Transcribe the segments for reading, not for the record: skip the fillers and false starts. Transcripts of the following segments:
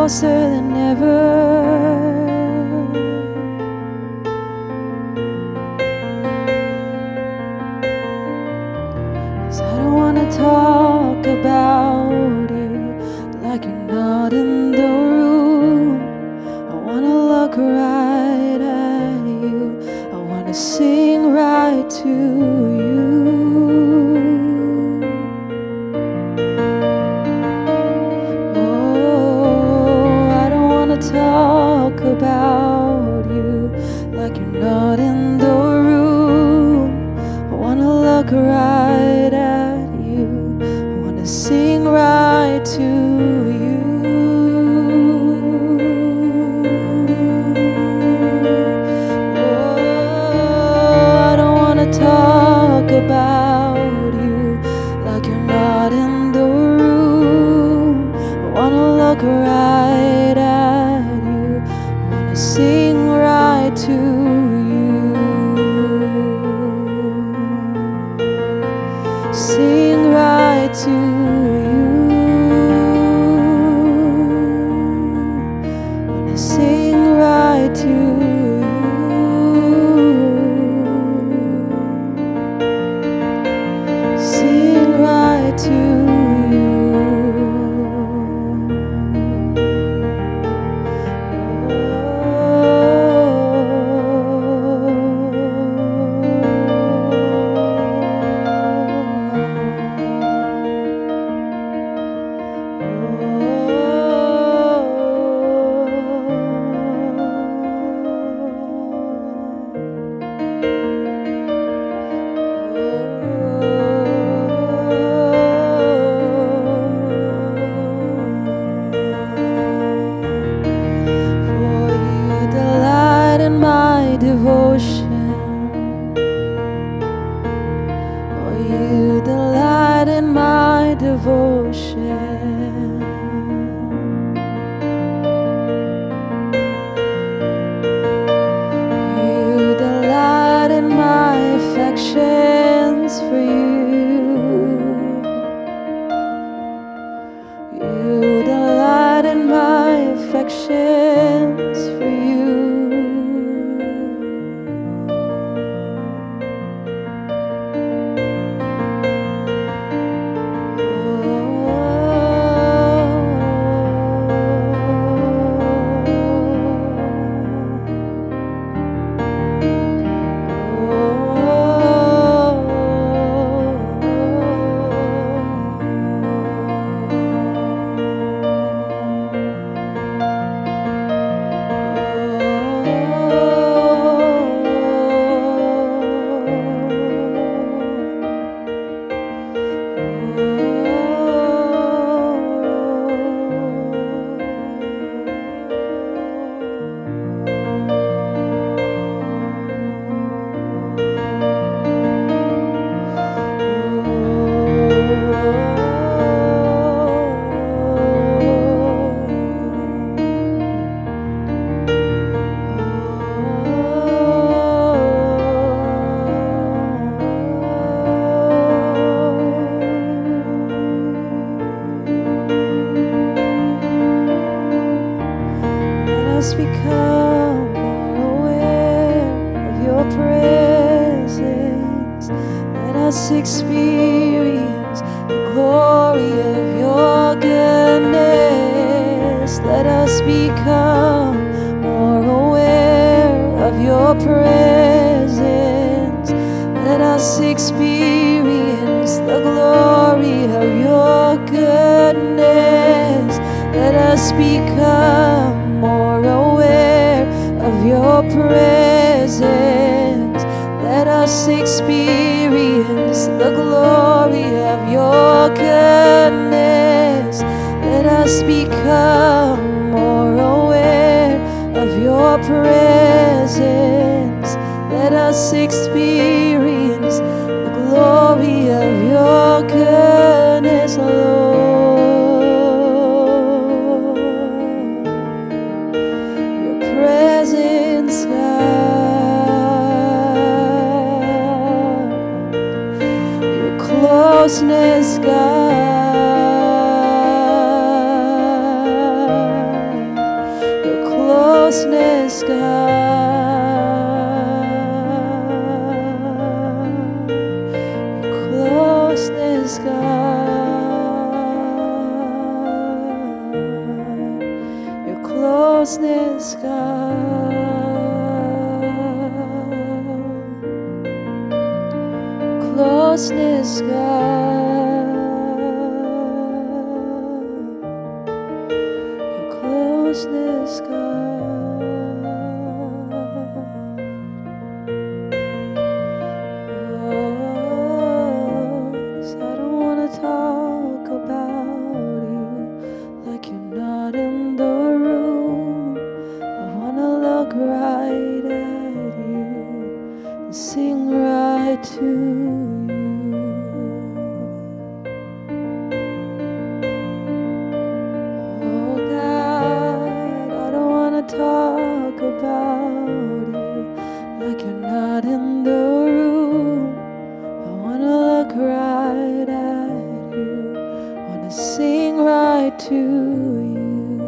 closer than ever. 'Cause I don't wanna talk about you like you're not in the room. I wanna look right at you. I wanna sing right to you. Talk about you like you're not in the room. I wanna look right at you. I wanna sing right to you. Oh, I don't wanna talk about you like you're not in the room. I wanna look right at you. I wanna sing right to you. Sing right to you. I wanna sing right to you. Sing right to you. Experience the glory of your goodness. Let us become more aware of your presence. Let us experience the glory of your goodness. Let us become more aware of your presence. Let us experience the glory of your goodness. Let us become more aware of your presence. Let us experience the glory of your goodness, Lord. Your presence, God. Your closeness, God. Closeness, God. Closeness, God. Your closeness, God. Oh, 'cause I don't wanna talk about you like you're not in the room. I wanna look right at you and sing right to you. Oh God, I don't wanna talk about you like you're not in the room. I wanna look right at you, wanna sing right to you.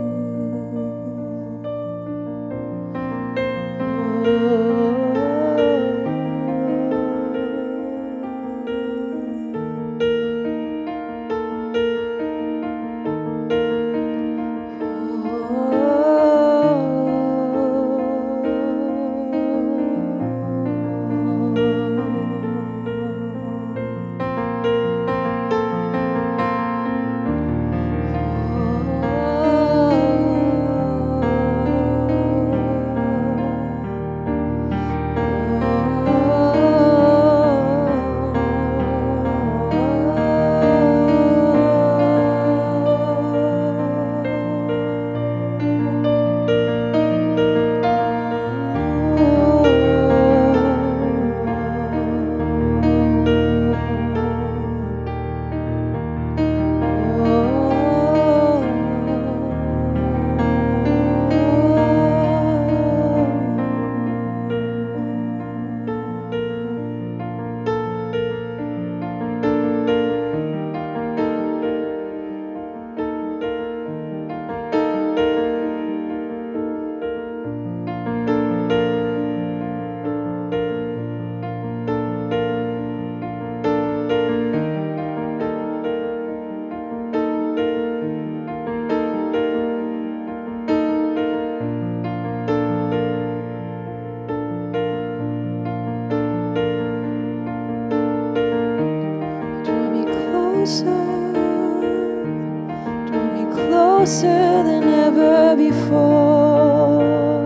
Closer than ever before.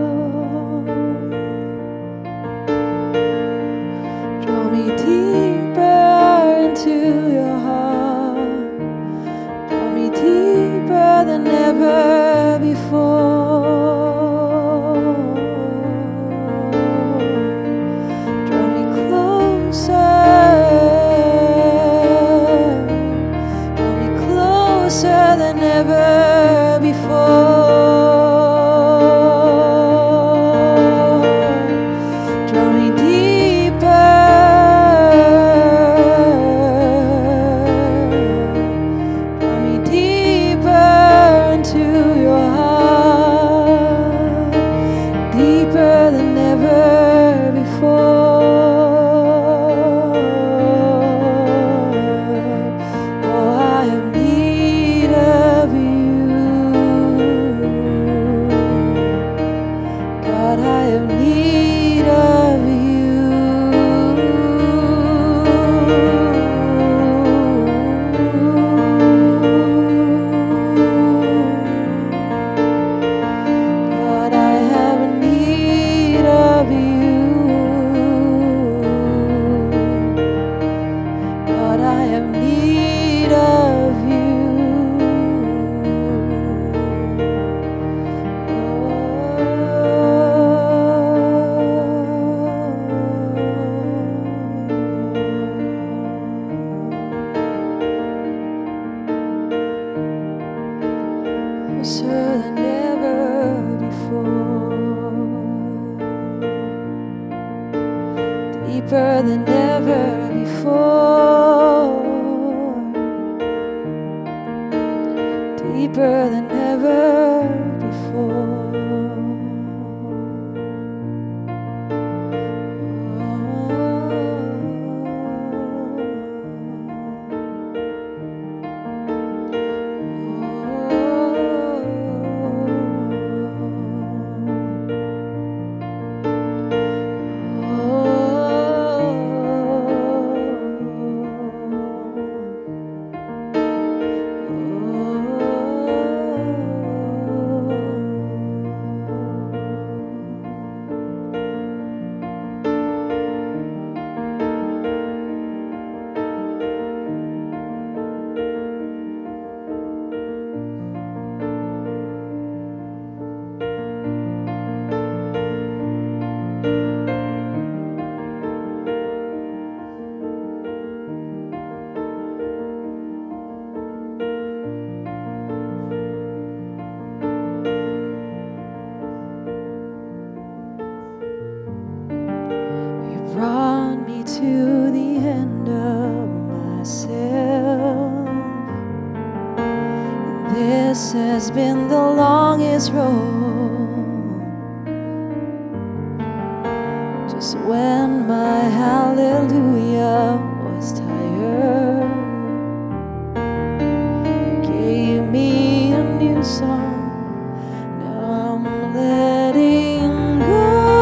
Draw me deeper into your heart. Draw me deeper than ever before. Draw me closer. Draw me closer than ever before. been the longest road. Just when my hallelujah was tired, you gave me a new song. Now I'm letting go.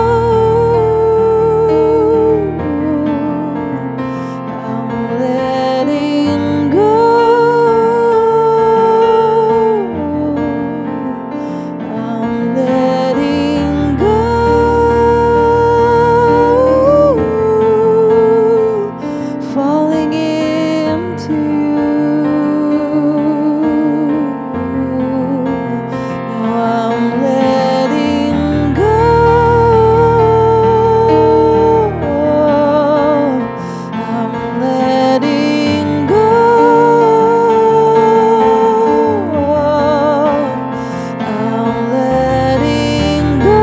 I'm letting go. I'm letting go. Falling into you. Now I'm letting go. I'm letting go. I'm letting go.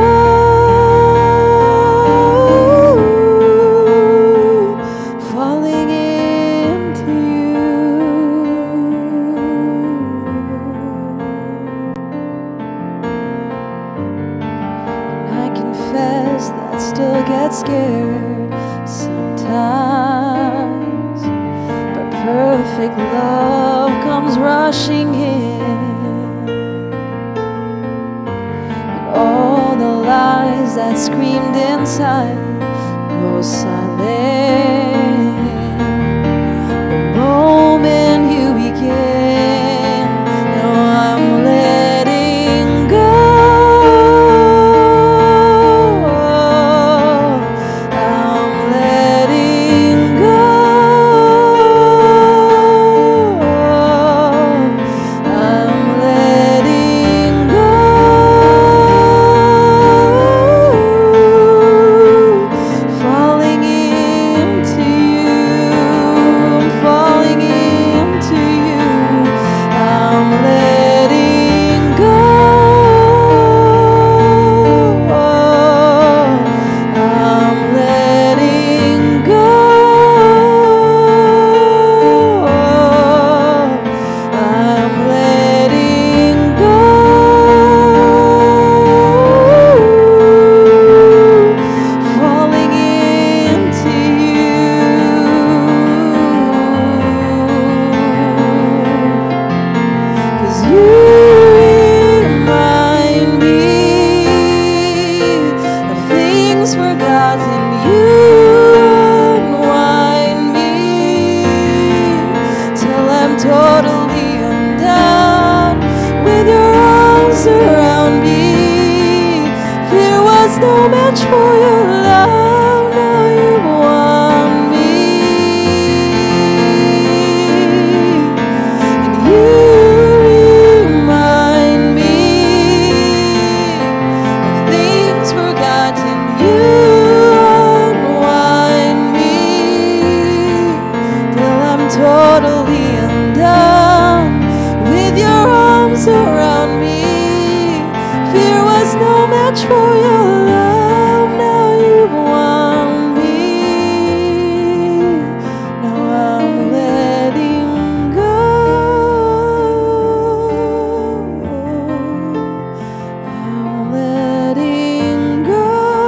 Falling into you. And I confess that I still get scared sometimes, but perfect love comes rushing in, and all the lies that screamed inside go silent the moment you begin. Now I'm letting go. I'm letting go. I'm letting go. Falling into you. I'm falling into you. I'm letting go. I'm letting go. I'm letting go. Falling into you. 'Cause you remind me of things forgotten. You unwind me till I'm totally undone with your arms around me. Fear was no match for your love. Now you want me. And you remind me of things forgotten. You unwind me till I'm totally undone with your arms around me. Fear was no match for your love. Now you want me. Now I'm letting go. I'm letting go.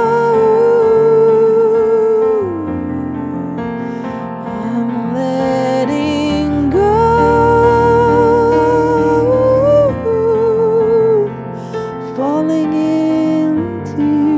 I'm letting go. Falling into you.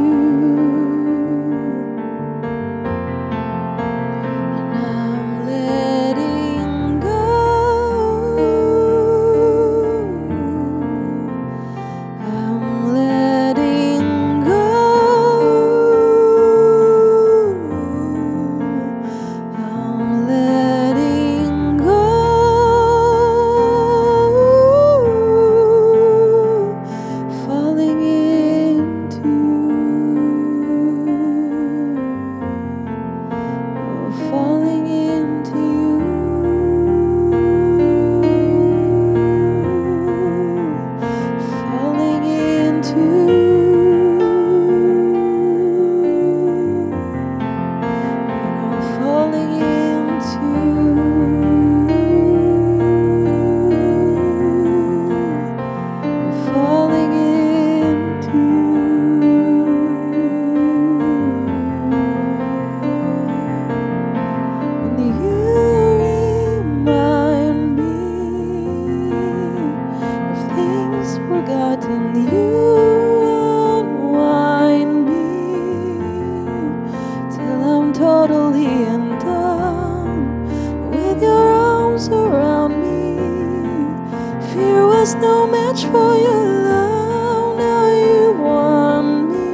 was no match for your love. Now you want me.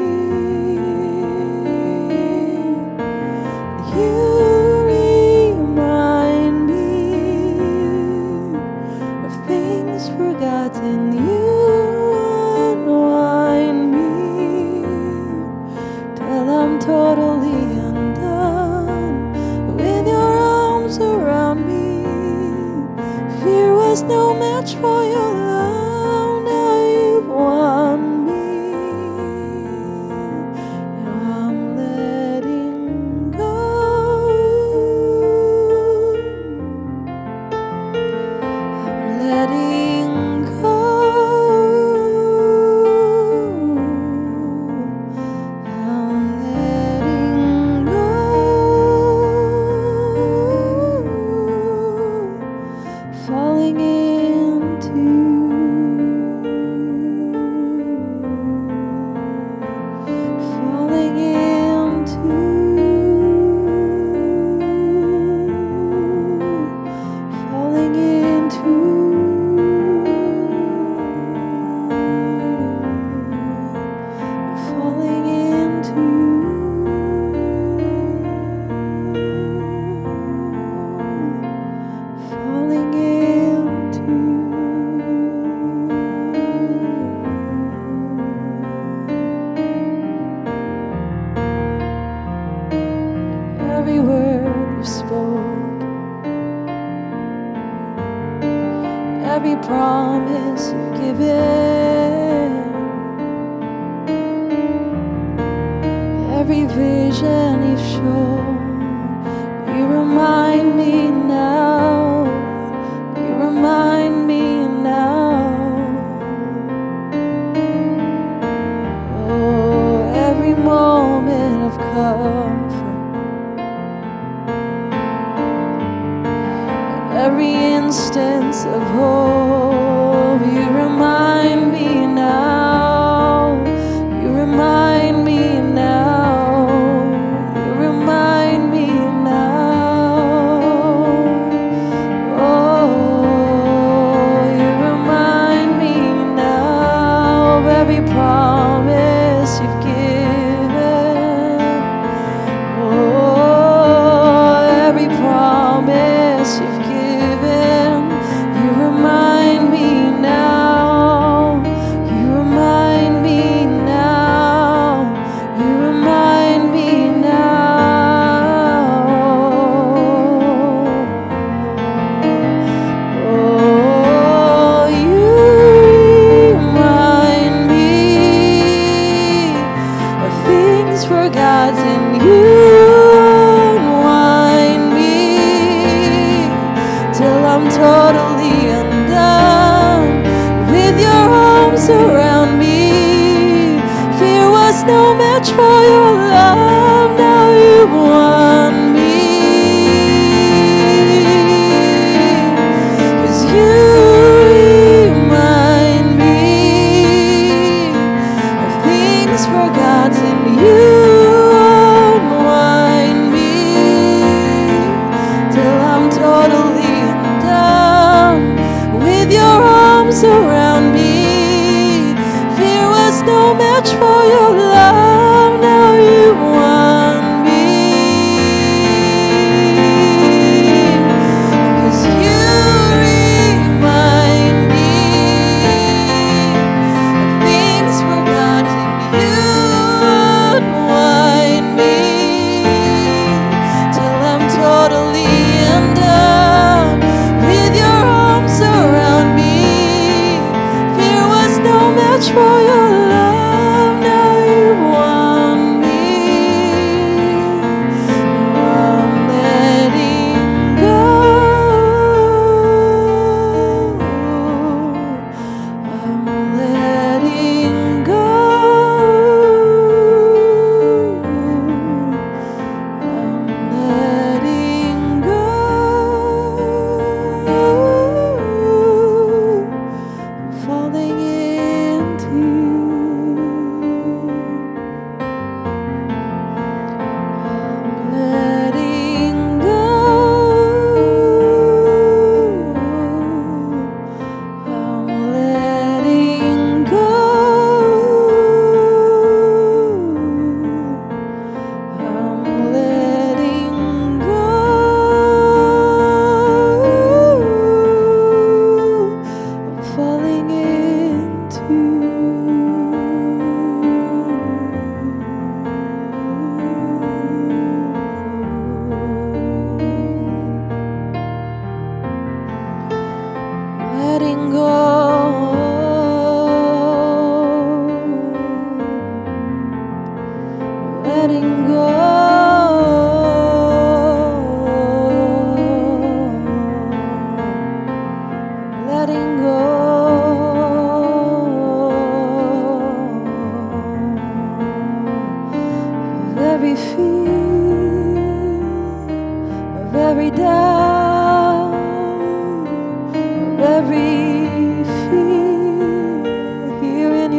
You remind me of things forgotten. You unwind me till I'm totally undone with your arms around me. Fear was no match for your love. Now you've won me. Now I'm letting go. I'm letting go. I'm letting go. Falling into, falling into, falling into, falling into. Falling into every word you spoke, every promise you've given, every vision you've shown. You remind me now. You remind me now. Oh, every moment of comfort, and every instance of hope. You remind me now. You remind me now. You remind me now. Oh, you remind me now of every promise you've given. Oh, every promise you've given. You remind me now. You remind me now. You remind me now. Oh, you remind me of things forgotten. You unwind me till I'm totally undone with your arms around me. Fear was no match for your love. Now you've won me. 'Cause you remind me of things forgotten. You unwind me till I'm totally undone with your arms around me. Fear was no match for your love. Now you've won me. 'Cause you remind me of things forgotten. You unwind me till I'm totally undone with your arms around me. Fear was no match for your love. Now you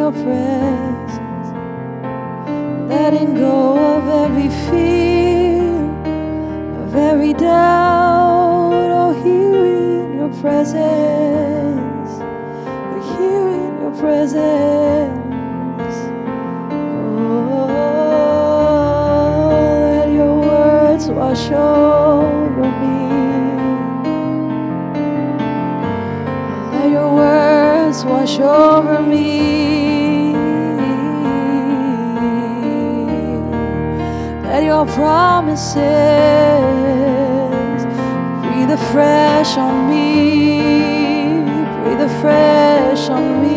your presence, letting go of every fear, of every doubt. Oh, here in your presence, we're here in your presence. Oh, let your words wash over me. Let your words wash over me. Let your promises breathe afresh on me. Breathe afresh on me.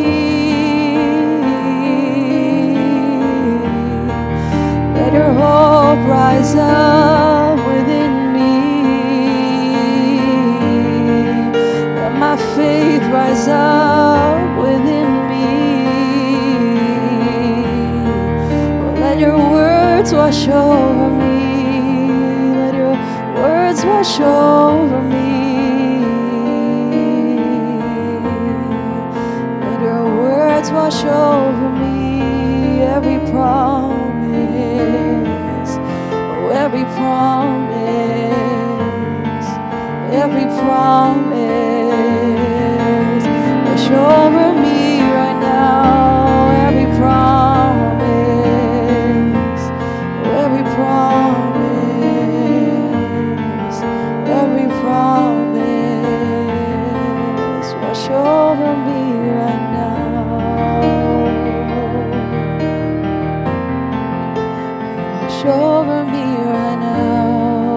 Let your hope rise up within me. Let my faith rise up within me. Oh, let your words wash over me. Let your words wash over me. Let your words wash over me. Every promise, oh, every promise, every promise, wash over me right now. Every promise, oh, every promise, every promise, wash over me right now. Wash over me right now.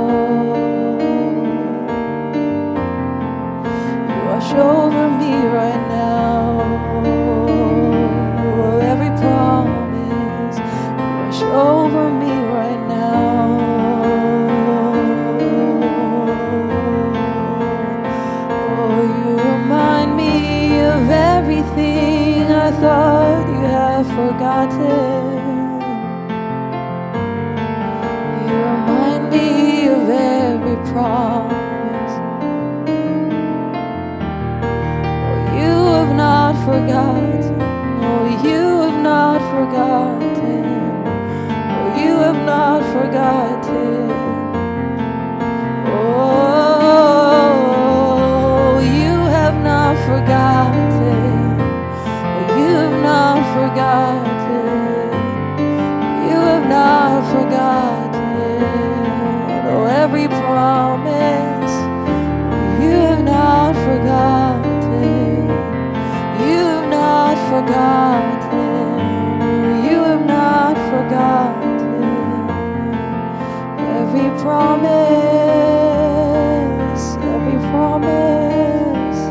Wash over me right now. Oh, every promise, wash over me right now. Oh, you remind me of everything I thought you had forgotten. You remind me of every promise. Oh, you have not forgotten. Oh, you have not forgotten. Oh, you have not forgotten. Oh, you have not forgotten. Oh, you have not forgotten. You have not forgotten. Oh, every promise, you have not forgotten. You have not forgotten. You have not forgotten. Every promise, every promise,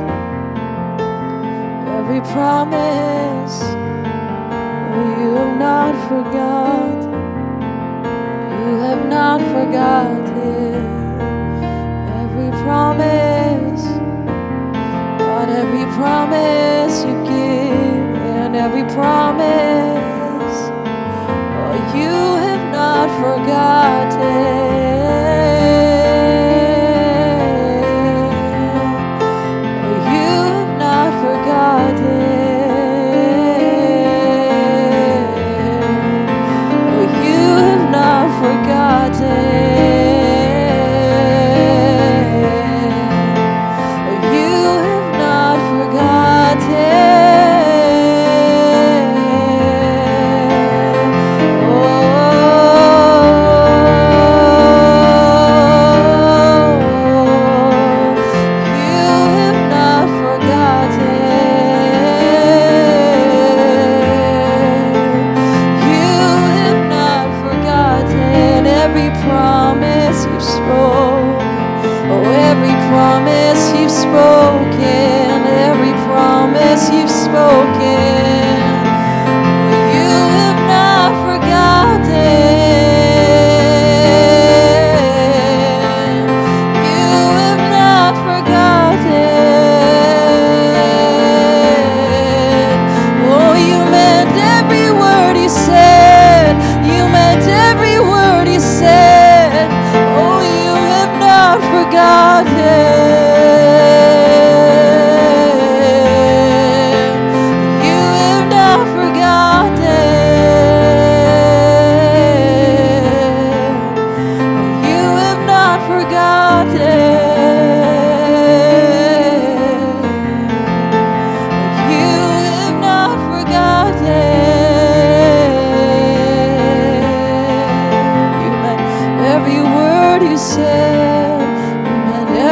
every promise, oh, you have not forgotten. You have not forgotten. Every promise, God, every promise you give, and every promise, oh, you have not forgotten. Oh, you have not forgotten. Oh, you have not forgotten. Oh, you have not forgotten. You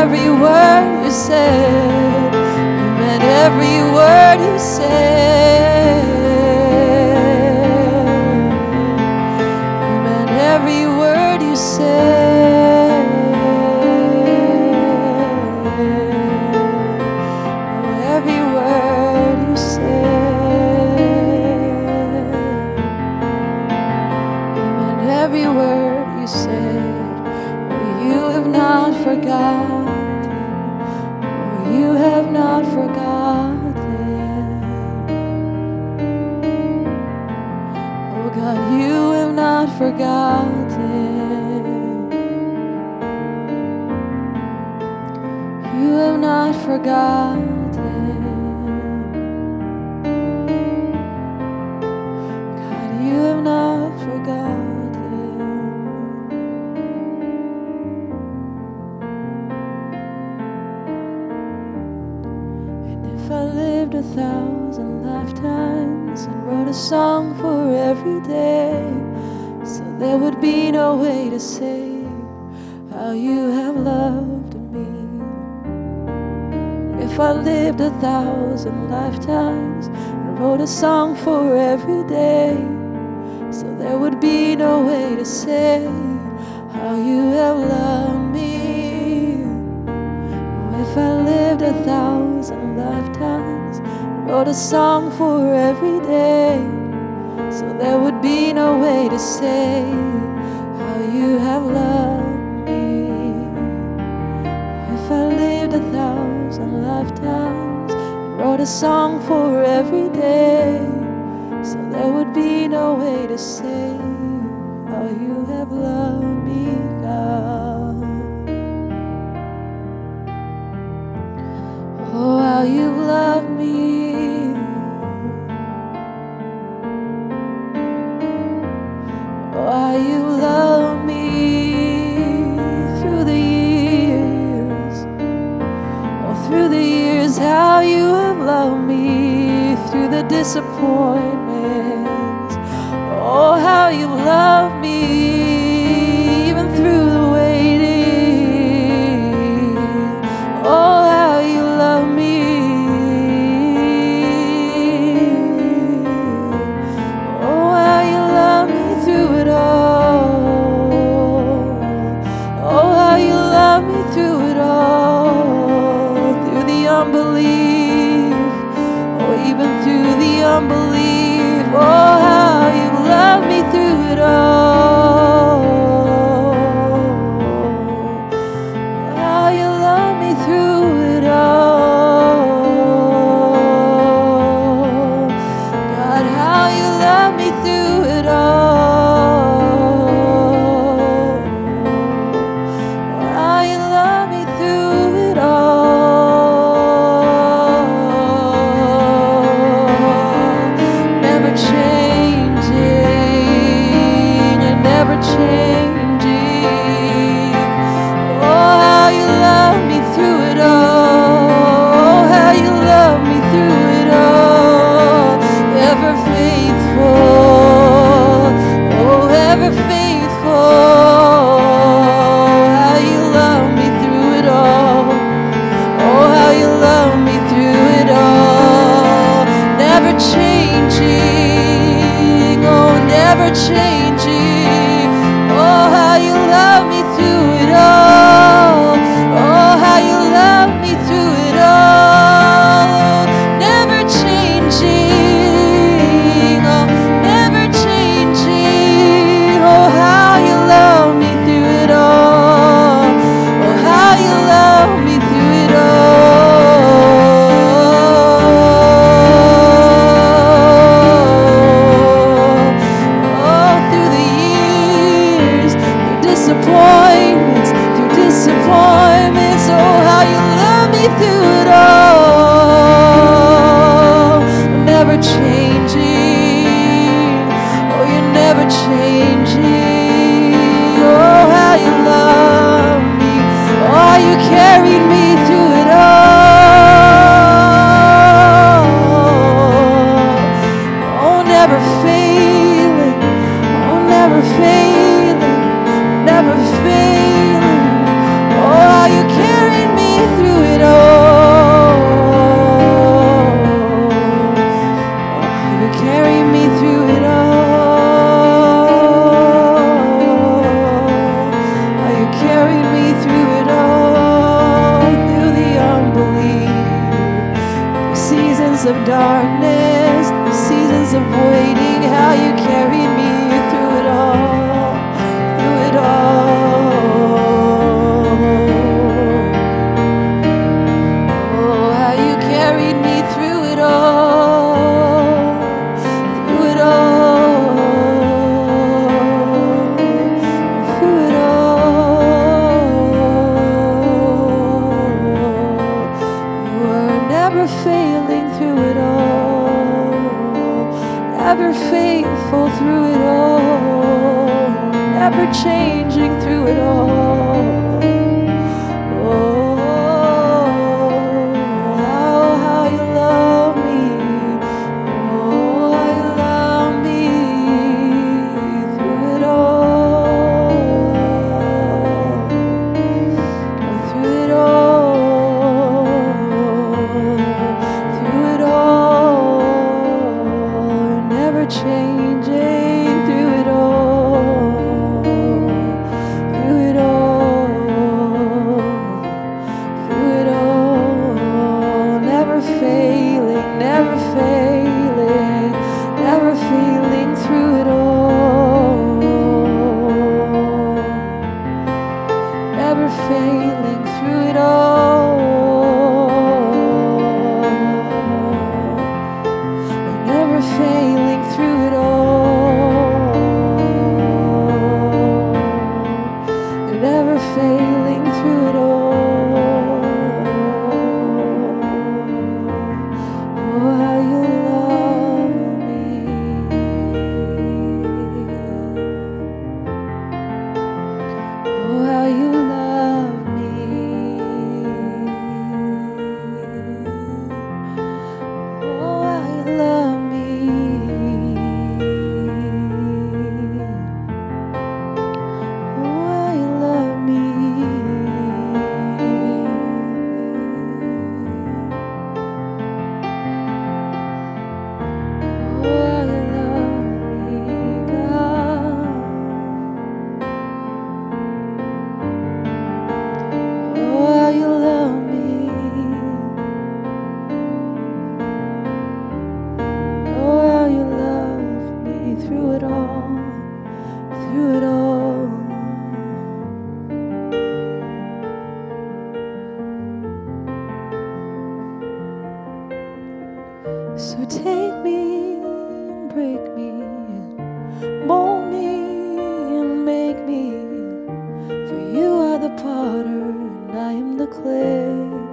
every word you said. You meant every word you said. You meant every word you said. Oh, every word you said. You meant every word you said. You have not forgotten. Oh, you have not forgotten. Oh God, you have not forgotten. You have not forgotten. God, you have not forgotten. If I lived 1,000 lifetimes and wrote a song for every day, so there would be no way to say how you have loved me. If I lived 1,000 lifetimes and wrote a song for every day, so there would be no way to say how you have loved me. If I lived 1,000 lifetimes, wrote a song for every day, so there would be no way to say how you have loved me. If I lived 1,000 lifetimes, wrote a song for every day, so there would be no way to say how you have loved me, God. Oh, how you love me. Oh, how you love me through the years. Oh, through the years, how you have loved me through the disappointments. Oh, how you love me even through the waiting. Oh, how you love me. Oh, how you love me through it all. Oh, how you love me through it all. Through the unbelief. Oh, even through the unbelief. Oh, how you love me through it all. How you love me through it all. God, how you love me through it all. How you love me through it all. Never changing and never changing. Oh, how you love me through it all. Oh, how you love me through it all. Ever faithful. Oh, ever faithful. How you love me through it all. Oh, how you love me through it all. Never changing. Oh, never changing. Oh, how you love me through it all. Oh, how you love me through it all. Never changing. Oh, never changing. Oh, how you love me through it all. Oh, how you love me through it all. Oh, through the years, through disappointments, through disappointments. Oh, how you love me through it all. Never changing. Oh, you're never changing. Oh, how you love me. Oh, how you carried me through it all. Oh, never failing. Oh, never failing. Never failing. Oh, how you carried me of darkness, the seasons of waiting, how you carried me through it all, through it all. Oh, how you carried me through it all, through it all, through it all. You are never failing through it all, ever faithful through it all, never changing through it all. Oh, how you love me. Oh, how you love me through it all. Through it all. Through it all. You're never changing through it all. Through it all. Through it all. Never failing, never failing, never failing through it all. Never failing through it all. Never failing through it all. You're never failing through it all. Oh, how you love me. Oh, how you love me. Oh, how you love me. Oh, how you love me. Oh, how you love me, God. Oh, how you love me. Oh, how you love me through it all, through it all. So take me and break me, mold me and make me. For you are the potter and I am the clay.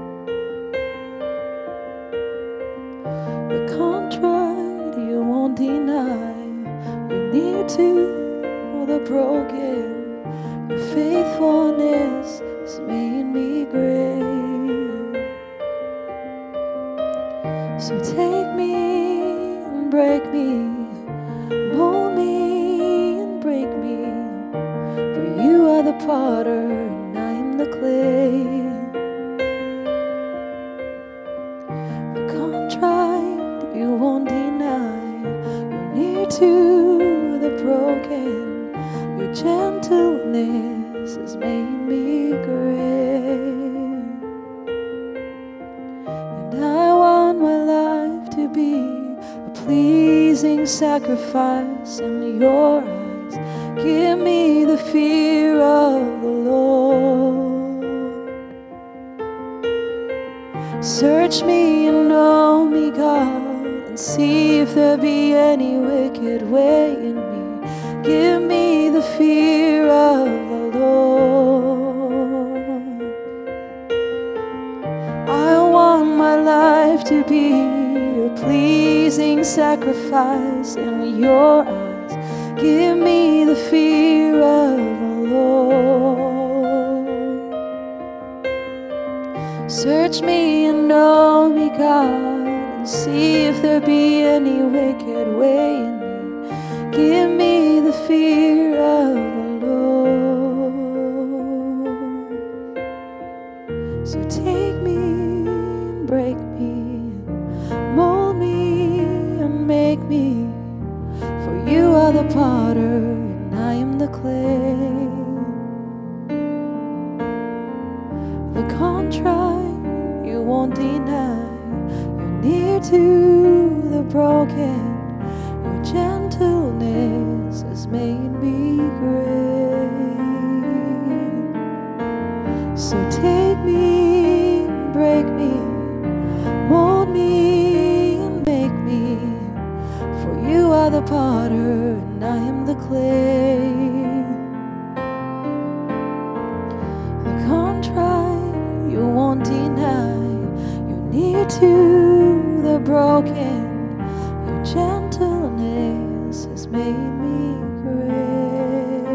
The contrite you won't deny. You're near to the broken. Your faithfulness has made me great. So take me and break me, mold me and break me. For you are the potter and I am the clay. The contrite you won't deny. You're near to the broken. Your gentleness has made me great. And I want my life to be a pleasing sacrifice in your eyes. Give me the fear of the Lord. Search me and know me, God, and see if there be any wicked way in me. Give me the fear of the Lord. I want my life to be a pleasing sacrifice in your eyes. Give me the fear of the Lord. Search me and know me, God, and see if there be any wicked way in me. Give me the fear of the Lord. So take me and break me, mold me and make me. For you are the potter and I am the clay. The contrite you won't deny. You're near to the broken. Your gentleness has made me great. So take me, break me, mold me and make me. For you are the potter and I am the clay. The contrite you won't deny. You're near to the broken. Your gentleness has made me great.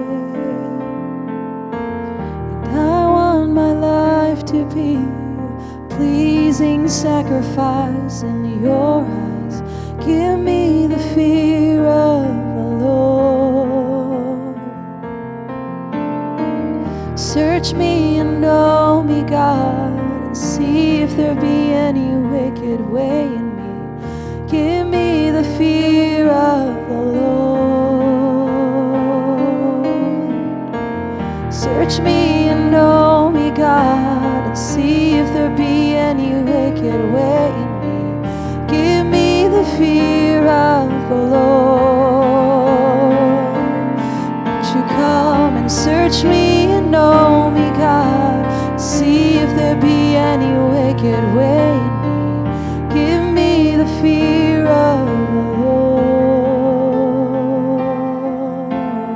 And I want my life to be a pleasing sacrifice in your eyes. Give me the fear of the Lord. Search me and know me, God, and see if there be any wicked way in me. Give me the fear of the Lord. Search me and know me, God, and see if there be any wicked way in me. Give me the fear of the Lord. Won't you come and search me and know me, God, see if there be any wicked way in me. Give me the fear of the Lord.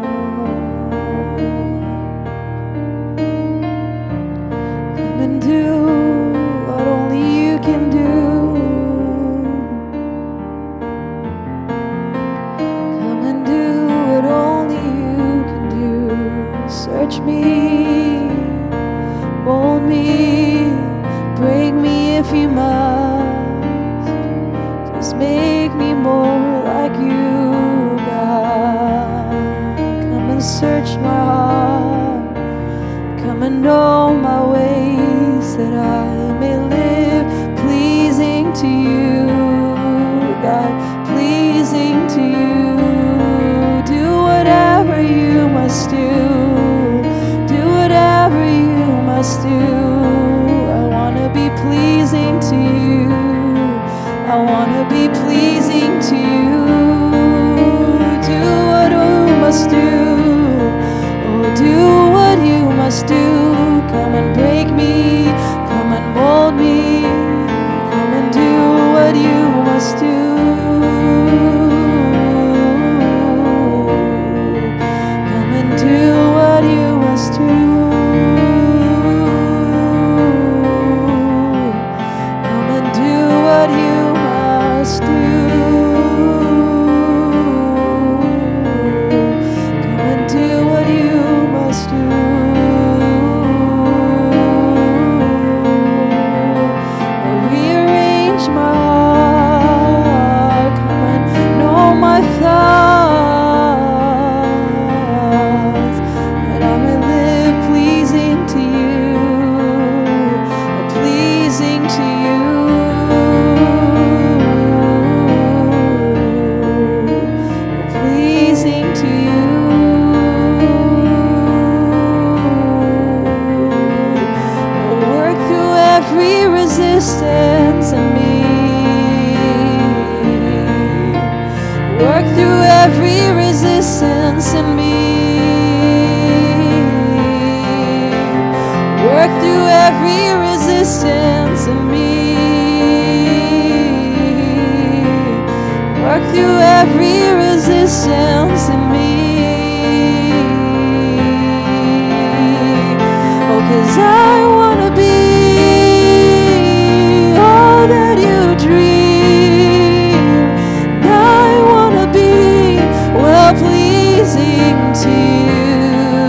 Come and do what only you can do. Come and do what only you can do. Search me, mold me, break me if you must. Just make me more like you, God. Come and search my heart. Come and know my ways, that I may live pleasing to you, God, pleasing to you. Do whatever you must do. Do whatever you must do. I want to be pleasing to you. I want to be pleasing to you. Do what you must do. Oh, do what you must do. Come and break me. Come and mold me. Come and do what you must do. Come and do what you must do. Come and do what you must do. Come and do what you must do. Rearrange my heart. Come and know my thoughts, that I may live pleasing to you, pleasing to you, pleasing to you. Work through every resistance in me. Work through every resistance in me. Work through every resistance in me. Work through every resistance in me. Oh, 'cause I want to be all that you dream. And I want to be well pleasing to you,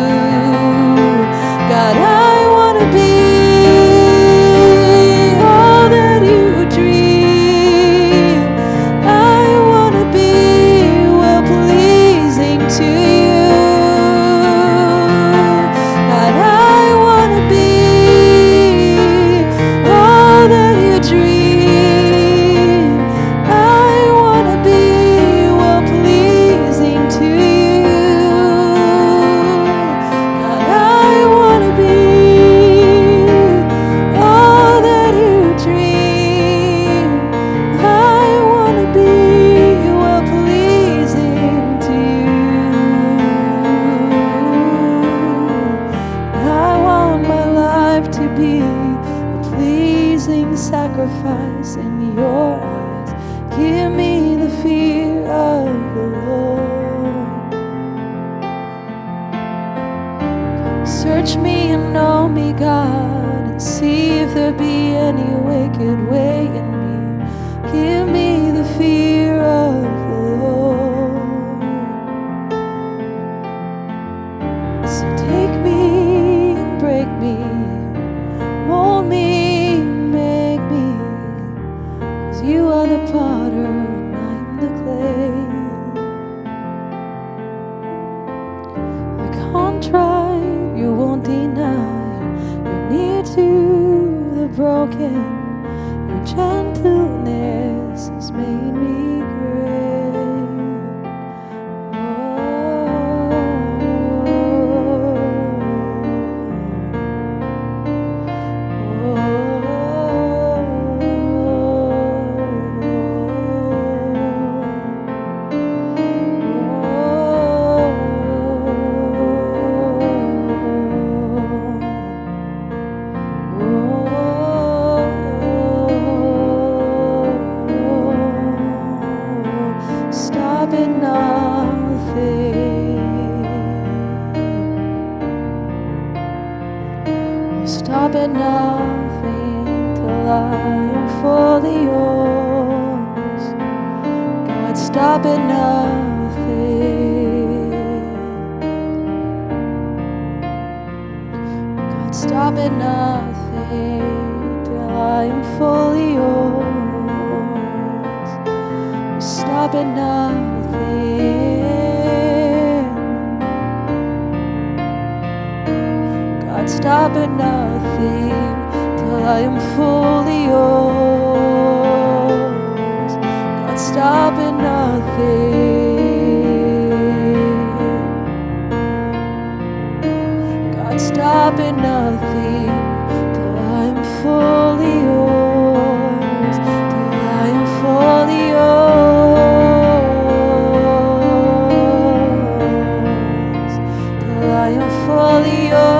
God. I want to be all that you dream. I want to be well pleasing to pleasing sacrifice in your eyes. Give me the fear of the Lord. Come search me and know me, God, and see if there be any wicked way in me. Give me the fear of the Lord. So take me and break me, mold me and make me, 'cause you are the potter and I'm the clay. A contrite you won't deny, you're near to the broken. Your gentleness has made me great. Stop at nothing. Stop at nothing till I am fully yours. God, stop at nothing. God, stop at nothing till I am fully yours. Stop at nothing. God, stop at nothing till I am fully yours. God, stop at nothing. God, stop at nothing till I am fully yours. Till I am fully yours. Till I am fully yours.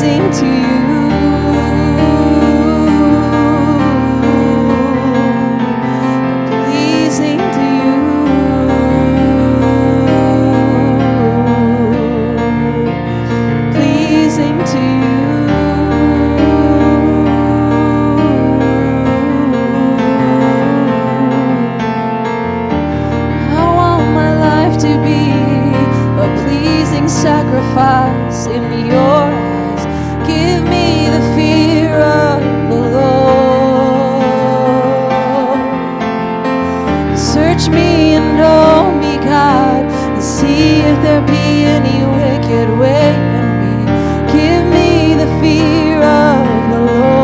pleasing to you. Pleasing to you. Pleasing to you. I want my life to be a pleasing sacrifice in your eyes. Give me the fear of the Lord. Search me and know me, God, and see if there be any wicked way in me. Give me the fear of the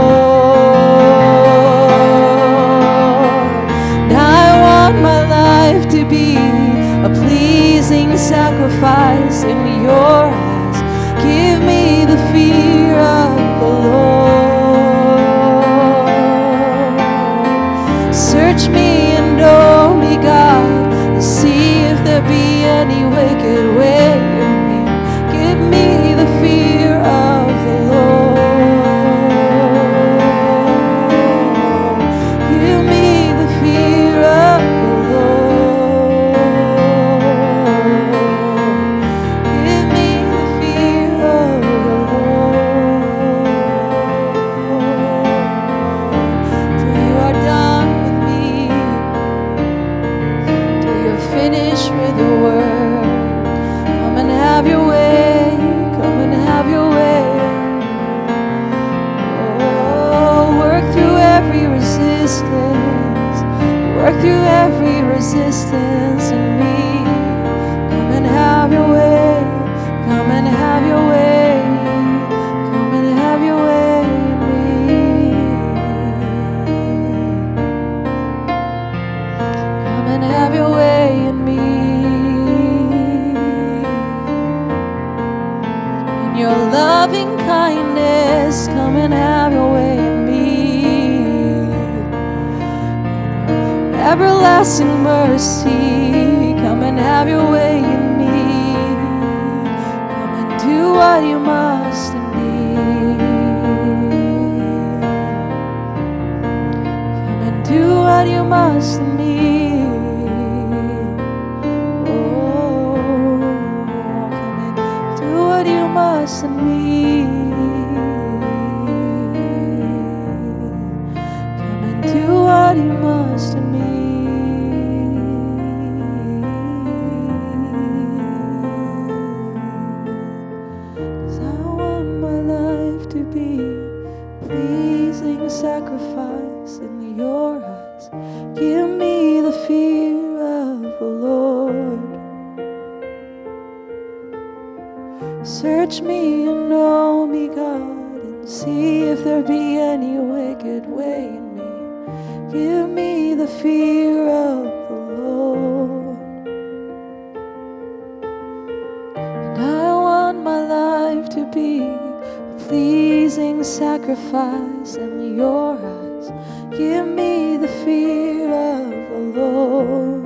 Lord. And I want my life to be a pleasing sacrifice in your eyes. Give me the fear of the Lord. Search me and know me, God, and see if there be any wicked way in me. Give me the fear of the Lord. Give me the fear of the Lord. Give me the fear of the Lord. Till you are done with me, till you're finished with your word. Come and have your way, come and have your way. Oh, work through every resistance, work through every resistance in me. Come and have your way, come and have your way, come and have your way in me. Come and have your way in me. In your loving kindness, come and have your way in me. Everlasting mercy, come and have your way in me. Come and do what you must in me. Come and do what you must in me. Oh, come and do what you must in me. Come and do what you must in me. 'Cause I want my life to be pleasing sacrifice in your eyes. Give me the fear of the Lord. Search me and know me, God, and see if there be any wicked way in me. Give me the fear of the Lord. And I want my life to be a pleasing sacrifice in your eyes. Give me the fear of the Lord.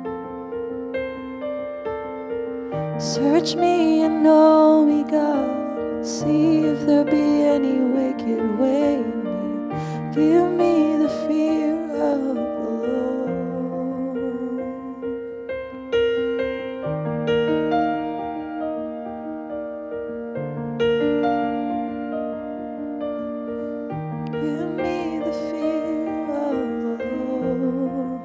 Search me and know me, God, and see if there be any wicked way in me. Give me the fear of the Lord. Give me the fear of the Lord.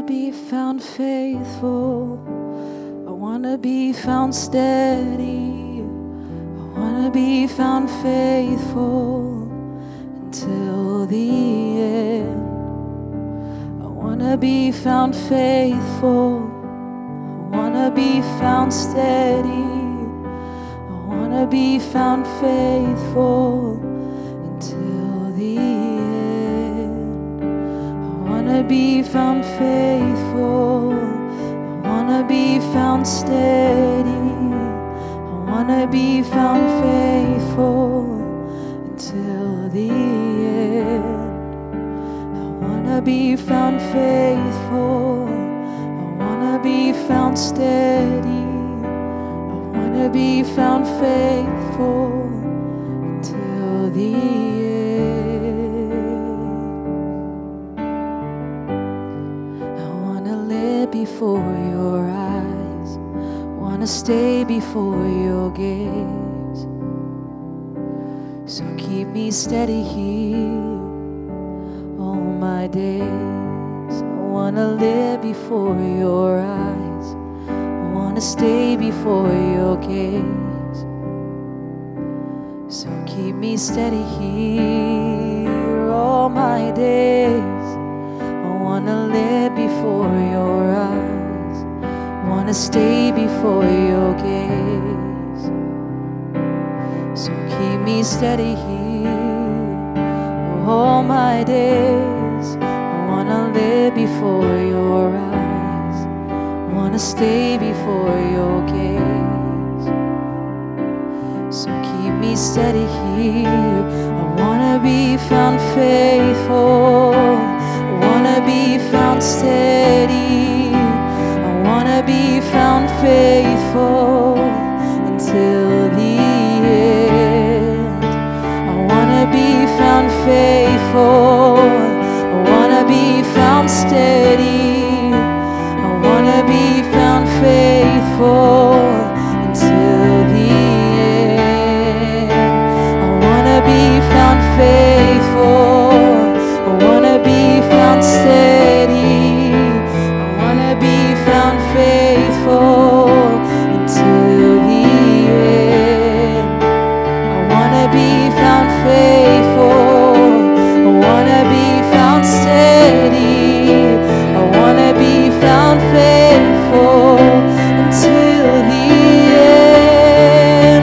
be found faithful. I wanna be found steady. I wanna be found faithful until the end. I wanna be found faithful. I wanna be found steady. I wanna be found faithful until the end. I wanna be found faithful. I wanna be found steady. I wanna be found faithful until the end. I wanna be found faithful. I wanna be found steady. I wanna be found faithful until the end. I wanna live before your eyes. Wanna stay before your gaze. So keep me steady here all my days. I wanna live before your eyes. I wanna stay before your gaze. So keep me steady here all my days. I wanna live before your eyes. I wanna stay before your gaze. So keep me steady here all my days. I wanna live before your eyes. I wanna stay before your gaze. So keep me steady here. I wanna be found faithful. I wanna be found steady. I wanna be found faithful until the end. I wanna be found faithful. I wanna be found steady. I wanna be found faithful until the end. I wanna be found faithful. I wanna be found steady. I wanna be found faithful until the end. I wanna be found faithful. I wanna be found steady. I wanna be found faithful until the end.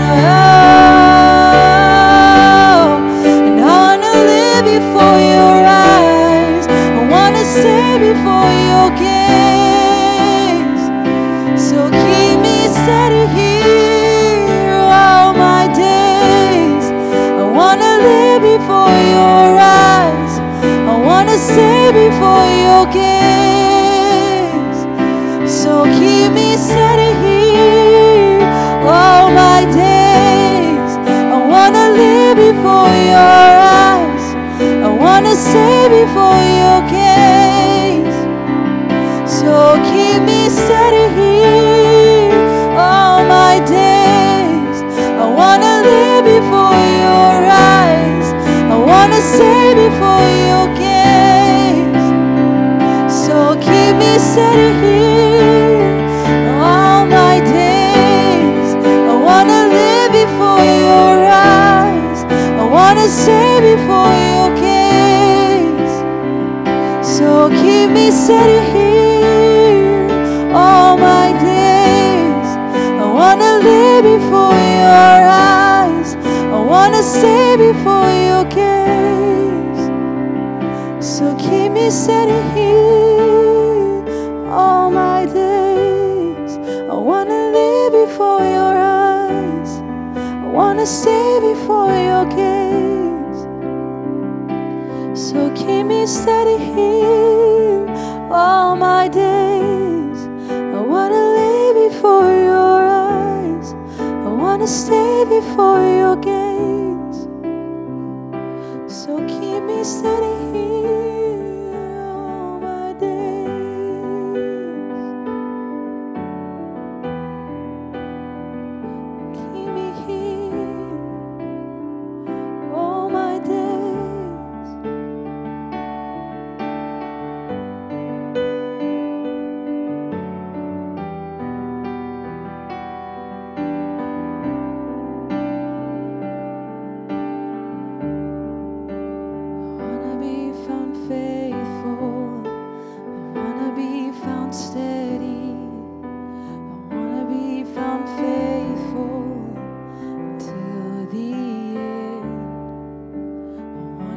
Oh, and I wanna live before your eyes. I wanna stay before your gaze. So keep me steady here all my days. I wanna live before your eyes. I wanna stay before your gaze. So keep me steady here all my days. I wanna live before your eyes. I wanna stay before your gaze. So keep me steady here all my days. I wanna live before your eyes. I wanna stay before your gaze. So keep me steady here all my days. I wanna live before your eyes. I wanna stay before your gaze. So keep me steady here all my days. I wanna live before your eyes. I wanna stay before your gaze. So keep me steady here all my days. I wanna live before your eyes. I wanna stay before your gaze. So keep me steady here all my days. I wanna live before your eyes. I wanna stay before your gaze. So keep me steady here all my days. Keep me here all my days.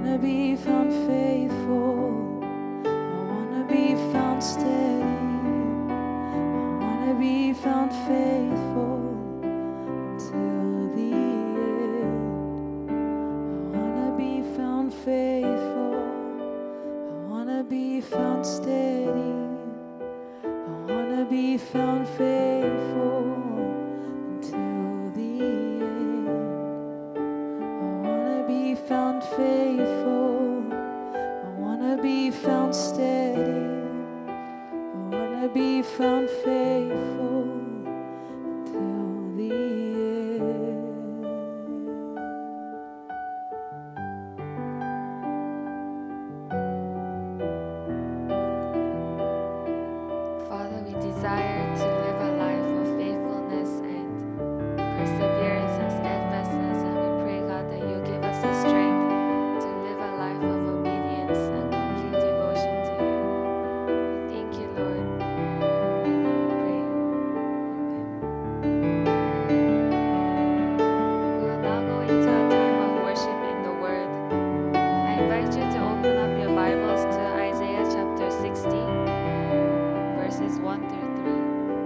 wanna be found faithful. I wanna be found steady. I wanna be found faithful until the end. I wanna be found faithful. I wanna be found steady. I wanna be found faithful until the end. I wanna be found faithful. I wanna be found steady. I wanna be found faithful until the end. Father, we desire to live a life of faithfulness and perseverance and steadfastness, and we pray, God, that you give us the strength to live a life of obedience and complete devotion to you. We thank you, Lord. In your name we pray. Amen. We will now go into a time of worship in the Word. I invite you to open up your Bibles to Isaiah chapter 60, verses 1 through 3.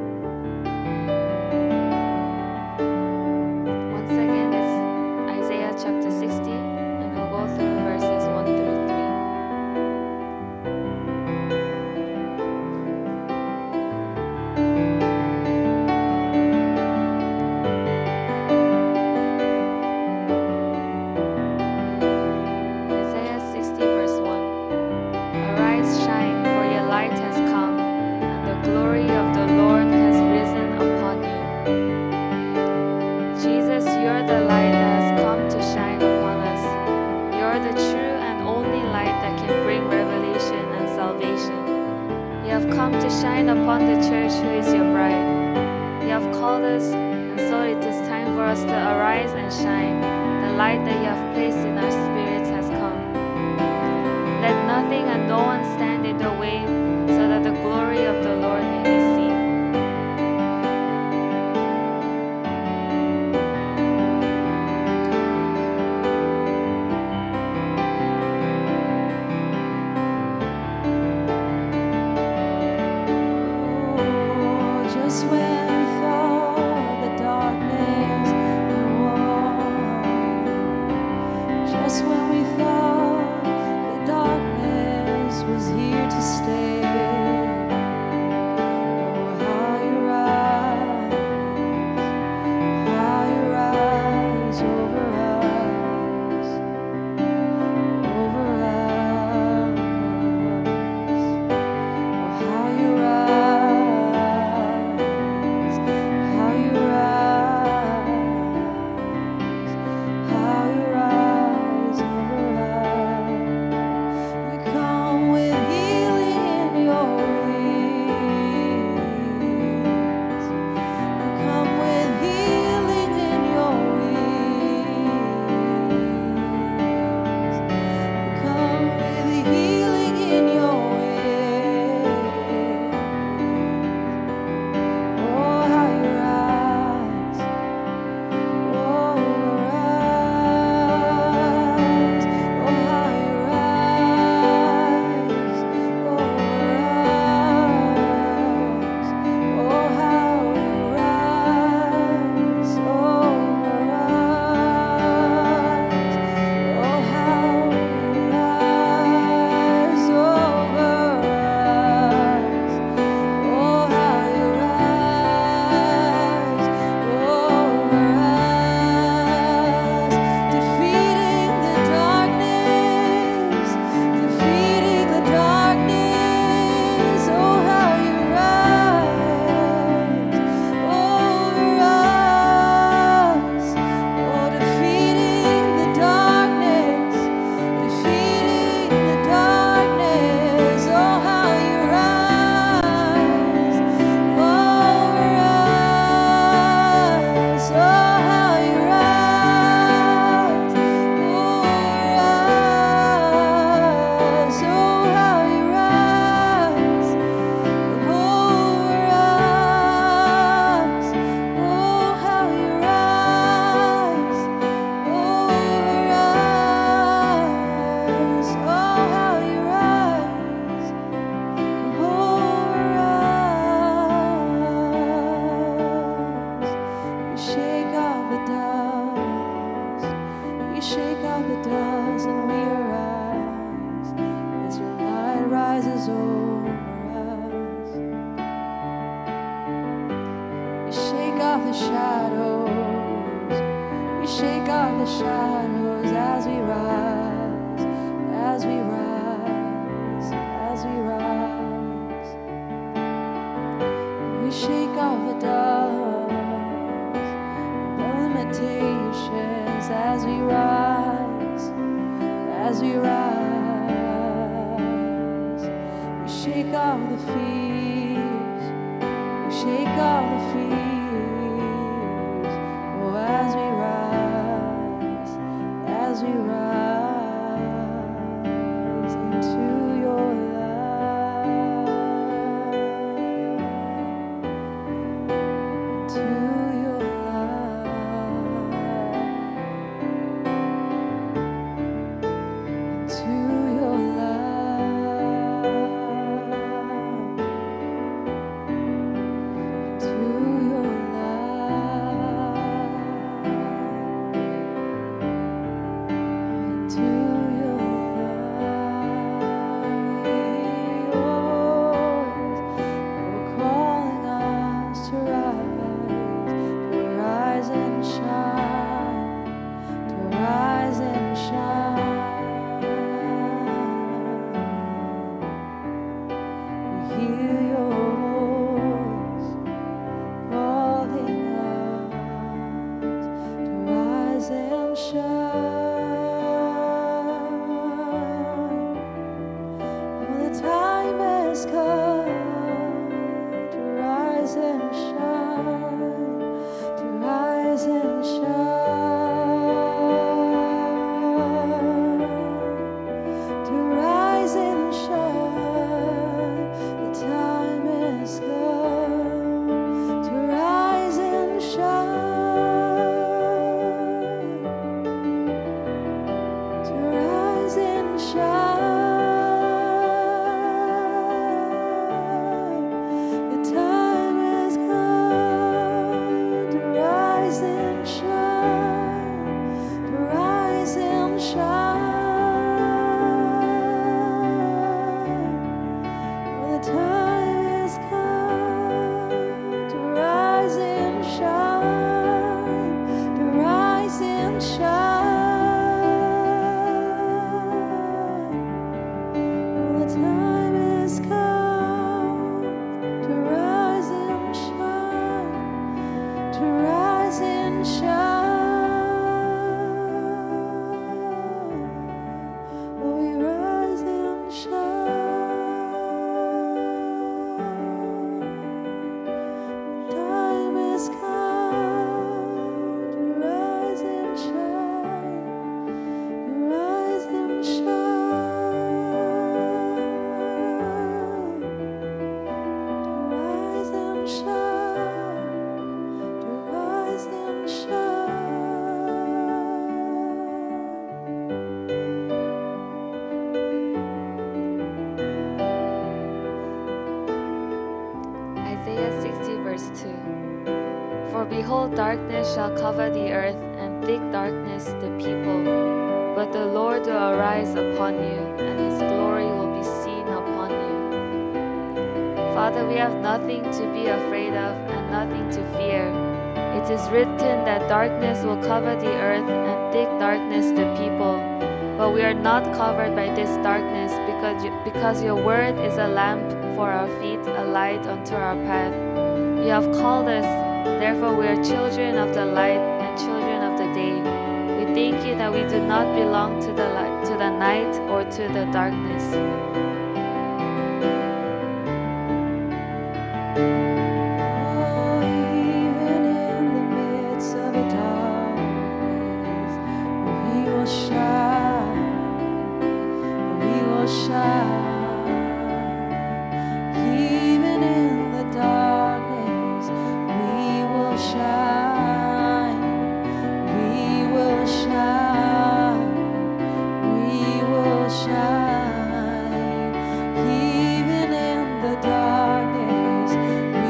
Once again, it's Isaiah chapter 60, and we'll go through verses 1 through 3. Isaiah 60, verse 1. Arise, shine, for your light has come, and the glory of the Lord has risen upon you. Jesus, you're the light that has come to shine upon us. You're the true and only light that can bring revelation and salvation. You have come to shine upon the church who is your bride. You have called us, and so it is time for us to arise and shine. The light that you have placed in our spirits has come. Let nothing and no one stand in the way, so that the glory of the Lord may be seen. Oh, just when we thought the darkness would walk, just when we thought the darkness was here to stay. Oh, how you rise over us, over us. Oh, how you rise, how you rise over us. We come with healing off the dust and we arise as your light rises over us. We shake off the shadows. We shake off the shadows as we rise, as we rise, as we rise. We shake off the dust, the limitations as we rise, as we rise. We shake off the fears, we shake off the fears. Oh, as we rise, as we rise into your light, into your light, into your light, into your light, into your light. You're calling us to rise and shine, to rise and shine. We hear your voice calling us to rise and shine. Oh, the time has come to rise and shine, to rise and shine, to rise and shine. The time has come to rise and shine, to rise and shine. The time has come to rise and shine, to rise and shine. Oh, the time has come to rise and shine, to rise and shine. Oh, the time has come to rise and shine, to rise and shine. Oh, we rise and shine. Time has come to rise and shine, to rise and shine, to rise and shine, to rise and shine. Isaiah 60 verse 2. For behold, darkness shall cover the earth, and thick darkness the people. But the Lord will arise upon you, and his glory will be seen upon you. Father, we have nothing to be afraid of and nothing to fear. It is written that darkness will cover the earth and thick darkness the people. But we are not covered by this darkness because your word is a lamp for our feet, a light unto our path. You have called us, therefore we are children of the light and children of the day. We thank you that we do not belong to the light, to the night or to the darkness. Oh, even in the midst of the darkness, we will shine, we will shine. Even in the darkness, we will shine, we will shine, we will shine. Even in the darkness, we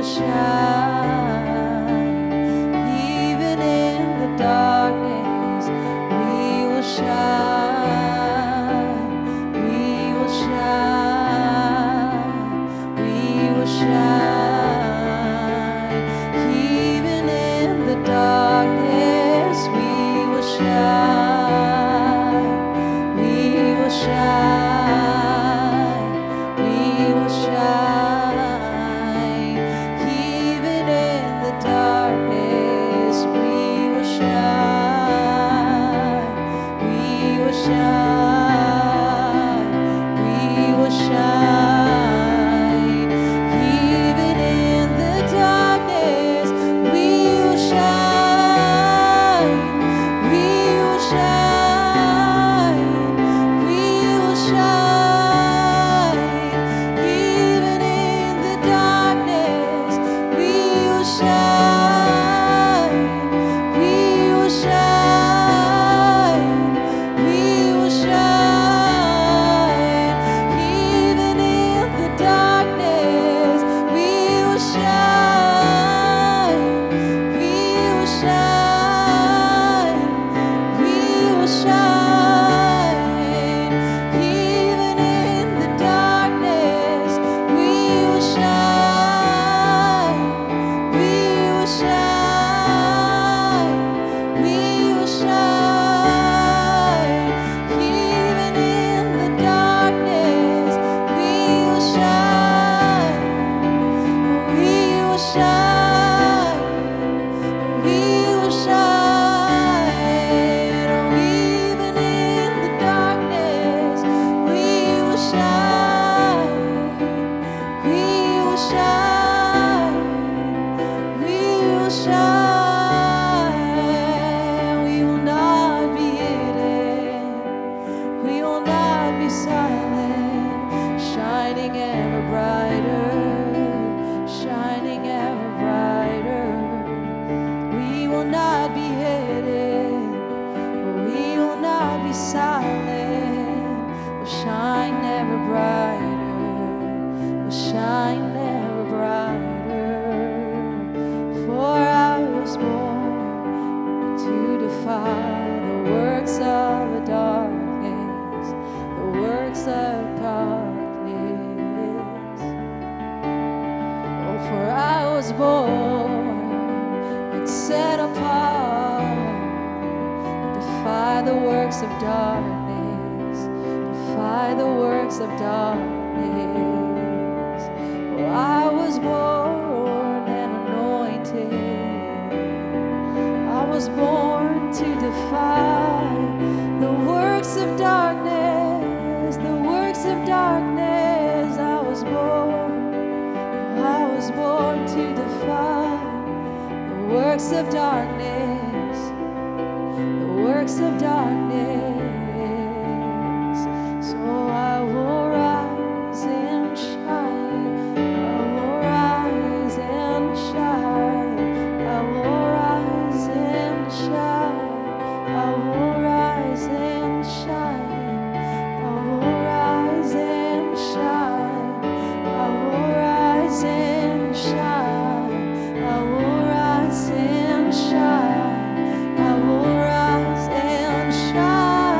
Shine.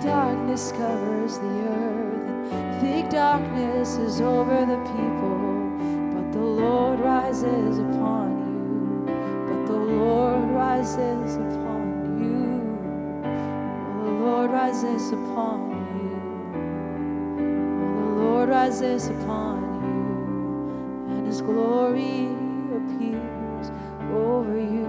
darkness covers the earth, and thick darkness is over the people. But the Lord rises upon you. But the Lord rises upon you. The Lord rises upon you. The Lord rises upon you, and His glory appears over you.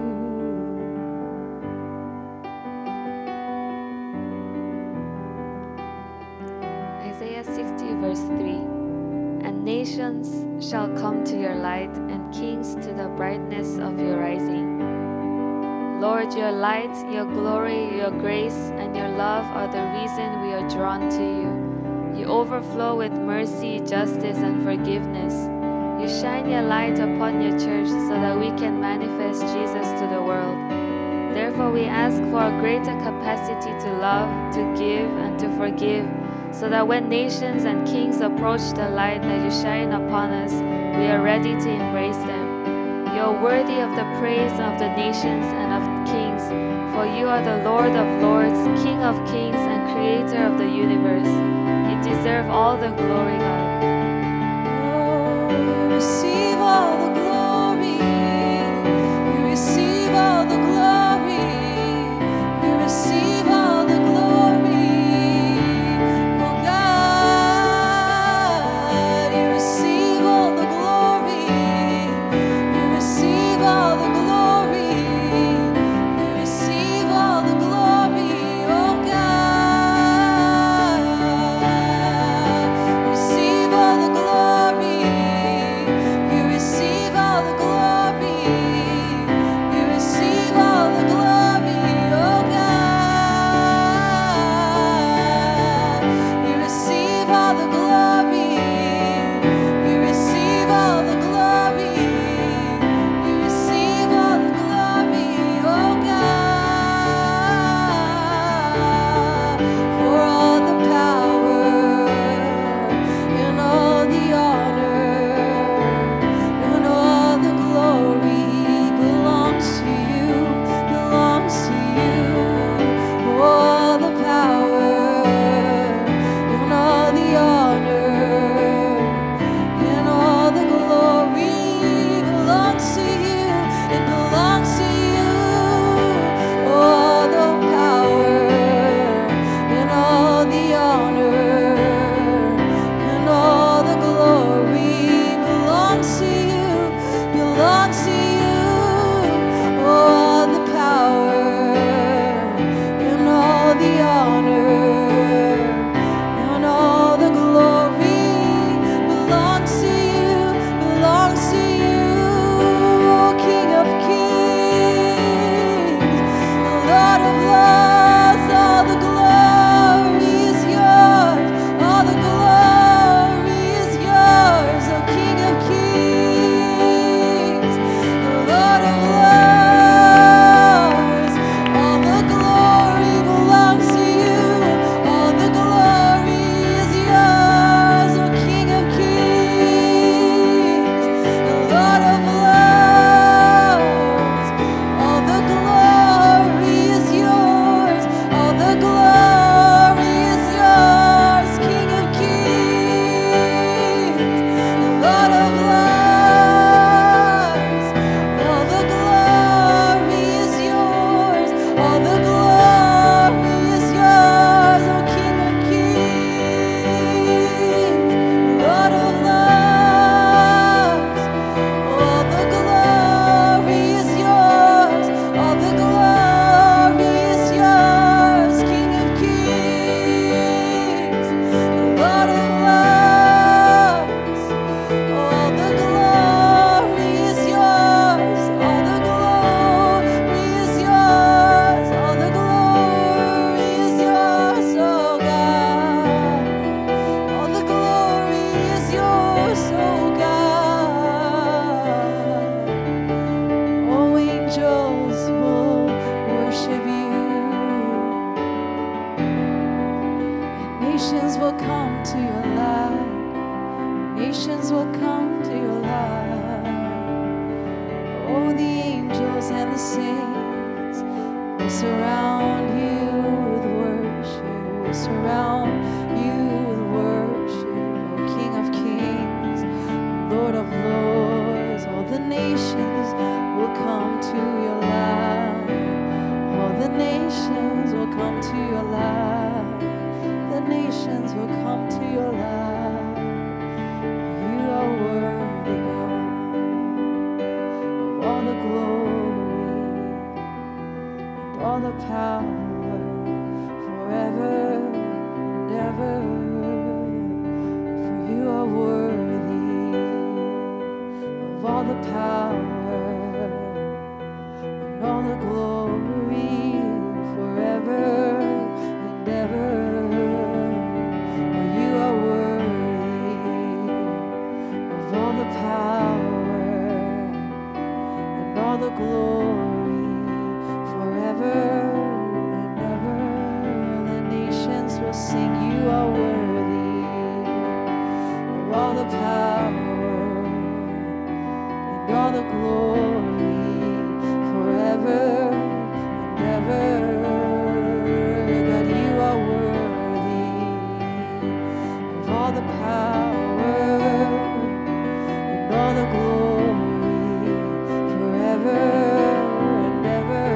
Isaiah 60 verse 3. And nations shall come to your light, and kings to the brightness of your rising. Lord, your light, your glory, your grace, and your love are the reason we are drawn to you. You overflow with mercy, justice, and forgiveness. You shine your light upon your church so that we can manifest Jesus to the world. Therefore, we ask for a greater capacity to love, to give, and to forgive, so that when nations and kings approach the light that you shine upon us, we are ready to embrace them. You are worthy of the praise of the nations and of kings, for you are the Lord of lords, King of kings, and Creator of the universe. You deserve all the glory, God. Oh, you receive all the glory. You receive all the glory. You receive all the glory. Oh God, you receive all the glory. You receive all the glory. You receive all the glory. Oh God, receive all the glory. You receive all the glory. You receive all the glory. Oh God, you receive all the glory. You receive all the glory. You receive all the glory. Oh God, for all the power and all the honor and all the glory belongs to you, belongs to you. All the power and all the honor and all the glory belongs to you. It belongs to you. All the power and all the honor and all the glory belongs to you, belongs to you. All the power and all the honor and all the glory belongs to you, belongs to you. Oh, King of kings, Lord of lords, all the glory is yours, all the glory is yours. Oh, King of kings, Lord of lords, all the glory belongs to you, all the glory is yours. Oh, King of kings, Lord of lords, all the glory is yours, all the glory is yours. King of kings, Lord of lords, all the glory is yours, all the glory is yours. Oh, King of kings, Lord of lords, all the glory is yours, all the glory is yours. King of kings, Lord of lords, all the glory is yours, all the glory is yours, all the glory is yours. Oh God, all the glory is yours. Oh God, oh angels will worship you, and nations will come to your light. Nations will come to your light. Oh, the angels and the saints will surround you with worship, will surround you with worship, O King of Kings, Lord of Lords. All the nations will come to your light. All the nations will come to your light. The nations will come to your light. You are worthy, God, of all the glory and all the power, forever and ever. For you are worthy of all the power and all the glory, forever and ever. For you are worthy of all the power and all the glory, forever and ever. The nations will sing, you are worthy of all the power and all the glory, forever and ever. God, you are worthy of all the power and all the glory, forever and ever.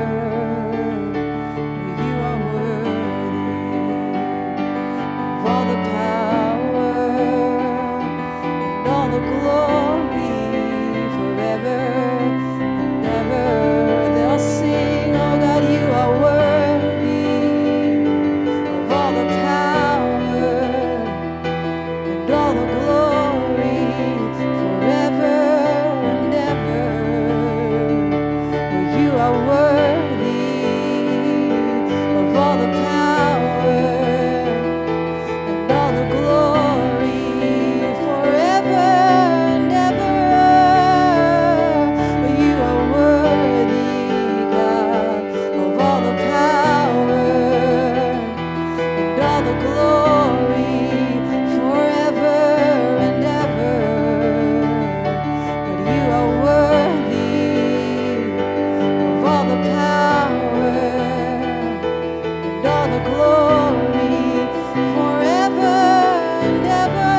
You are worthy of all the power and all the glory, forever and ever. They'll sing, oh God, you are worthy of all the power and all the glory, forever and ever. You are worthy of all the power and all the glory, forever and ever. You are worthy, God, of all the power and all the glory, forever and ever. God, you are worthy of all the power and all the glory, forever and ever.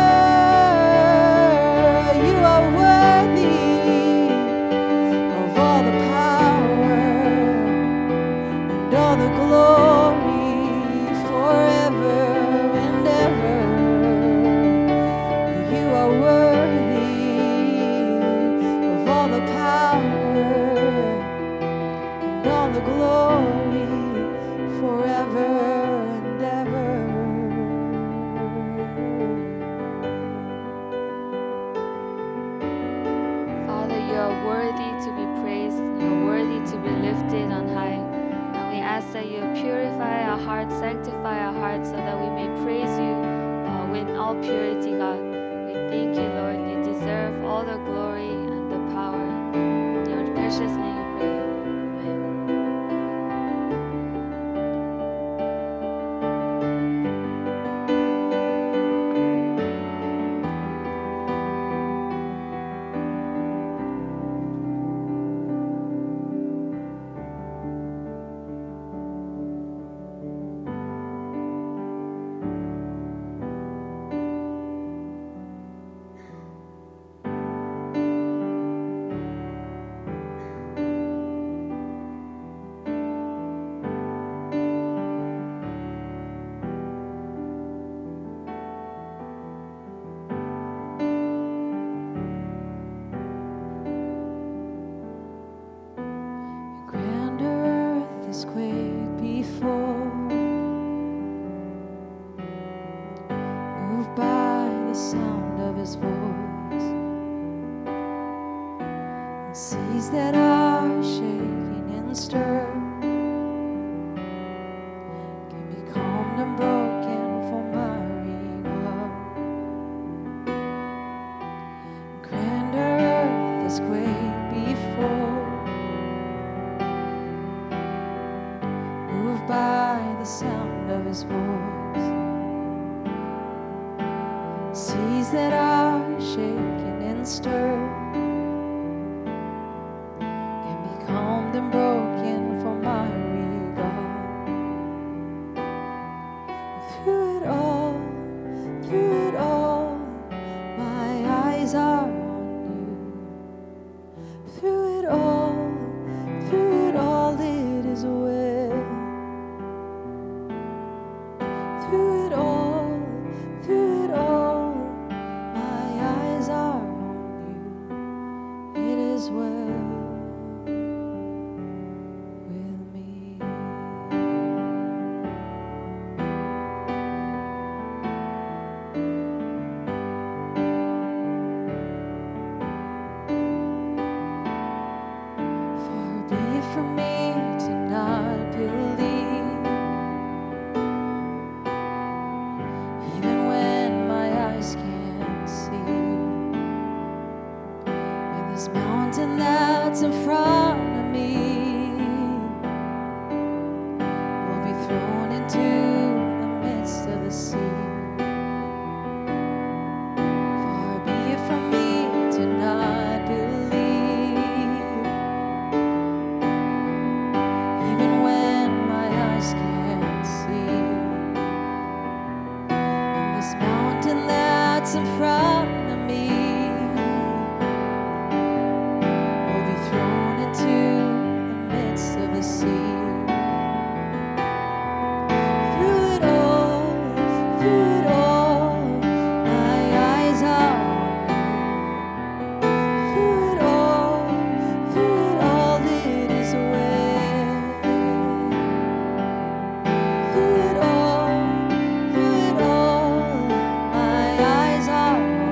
You are worthy of all the power and all the glory, forever and ever. You are worthy of all the power and all the glory, forever and ever. Father, you are worthy to be praised. You are worthy to be lifted on high. And we ask that you purify our hearts, sanctify our hearts, so that we may praise you with all purity, God. We thank you, Lord. You deserve all the glory and the power. In your precious name we pray. Amen. Grand earth is quake before, moved by the sound of his voice, and seas that are shaking and stirred can be calmed and broken for my regard. Grand earth is quake before, moved by the sound of his voice, seas that are shaken and stirred can be calmed and broken for my regard. through it all, my eyes are on you. Through it all, it is well. Through it all, my eyes are on you. It is well with me. Far be it from me to not believe, even when my eyes can't see. In this mountain that's in front of me will be thrown into the midst of the sea. Far be it from me to not believe, even when my eyes can't see. In this mountain that's in front of me will be thrown into the midst of the sea. Through it all, my eyes are on you. Through it all, it is well. Through it all, my eyes are on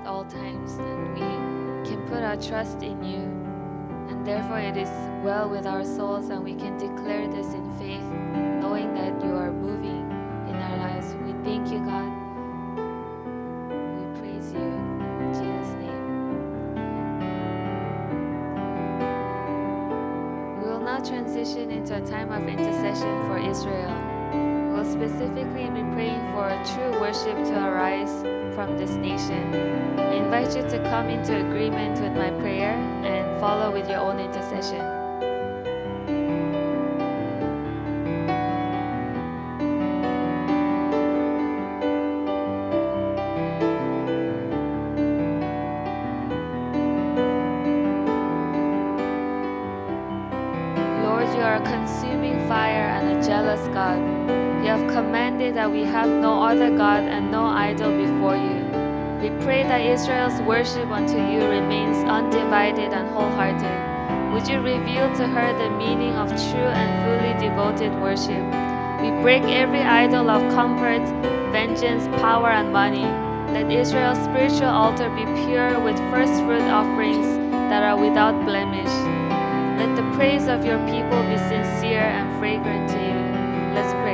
all times, and we can put our trust in you. And therefore it is well with our souls, and we can declare this in faith, knowing that you are moving in our lives. We thank you, God. We praise you in Jesus' name. We will now transition into a time of intercession for Israel. We will specifically be praying for a true worship to arise from this nation. I invite you to come into agreement with my prayer and follow with your own intercession. Lord, you are a consuming fire and a jealous God. You have commanded that we have no other God and no idol before you. We pray that Israel's worship unto you remains undivided and wholehearted. Would you reveal to her the meaning of true and fully devoted worship? We break every idol of comfort, vengeance, power, and money. Let Israel's spiritual altar be pure with first fruit offerings that are without blemish. Let the praise of your people be sincere and fragrant to you. Let's pray.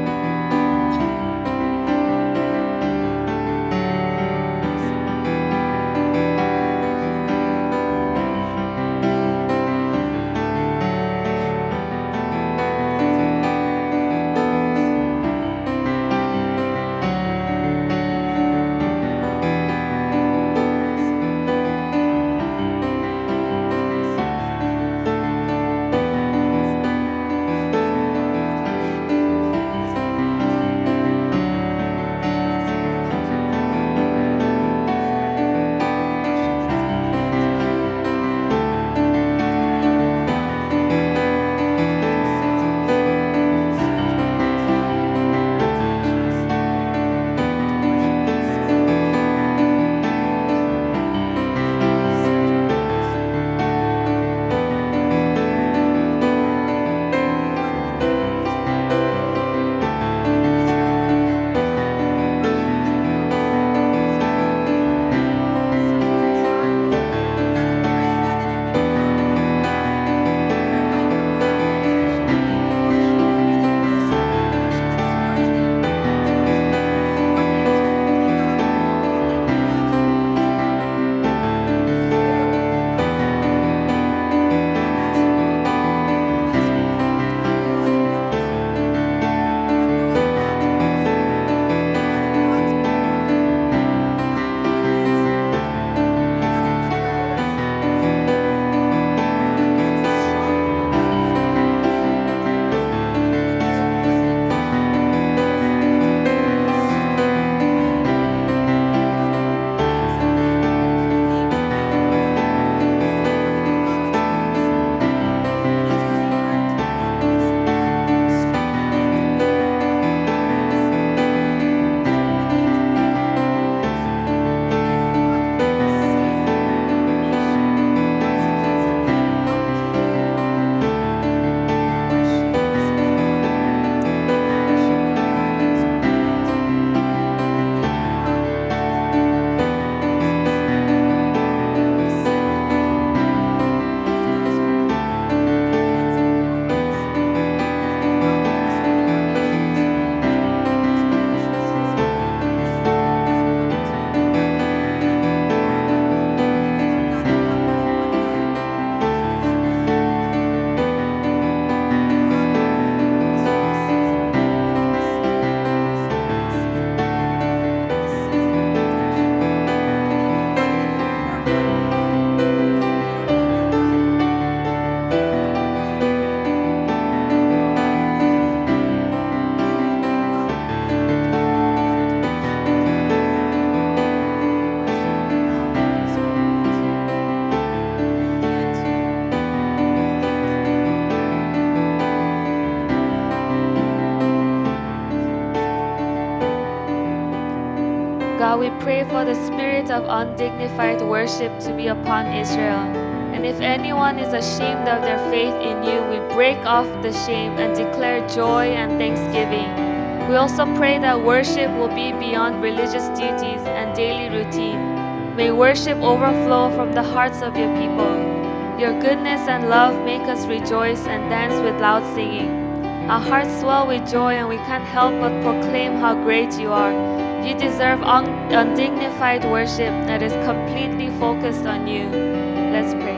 God, we pray for the spirit of undignified worship to be upon Israel. And if anyone is ashamed of their faith in you, we break off the shame and declare joy and thanksgiving. We also pray that worship will be beyond religious duties and daily routine. May worship overflow from the hearts of your people. Your goodness and love make us rejoice and dance with loud singing. Our hearts swell with joy and we can't help but proclaim how great you are. You deserve undignified worship that is completely focused on you. Let's pray.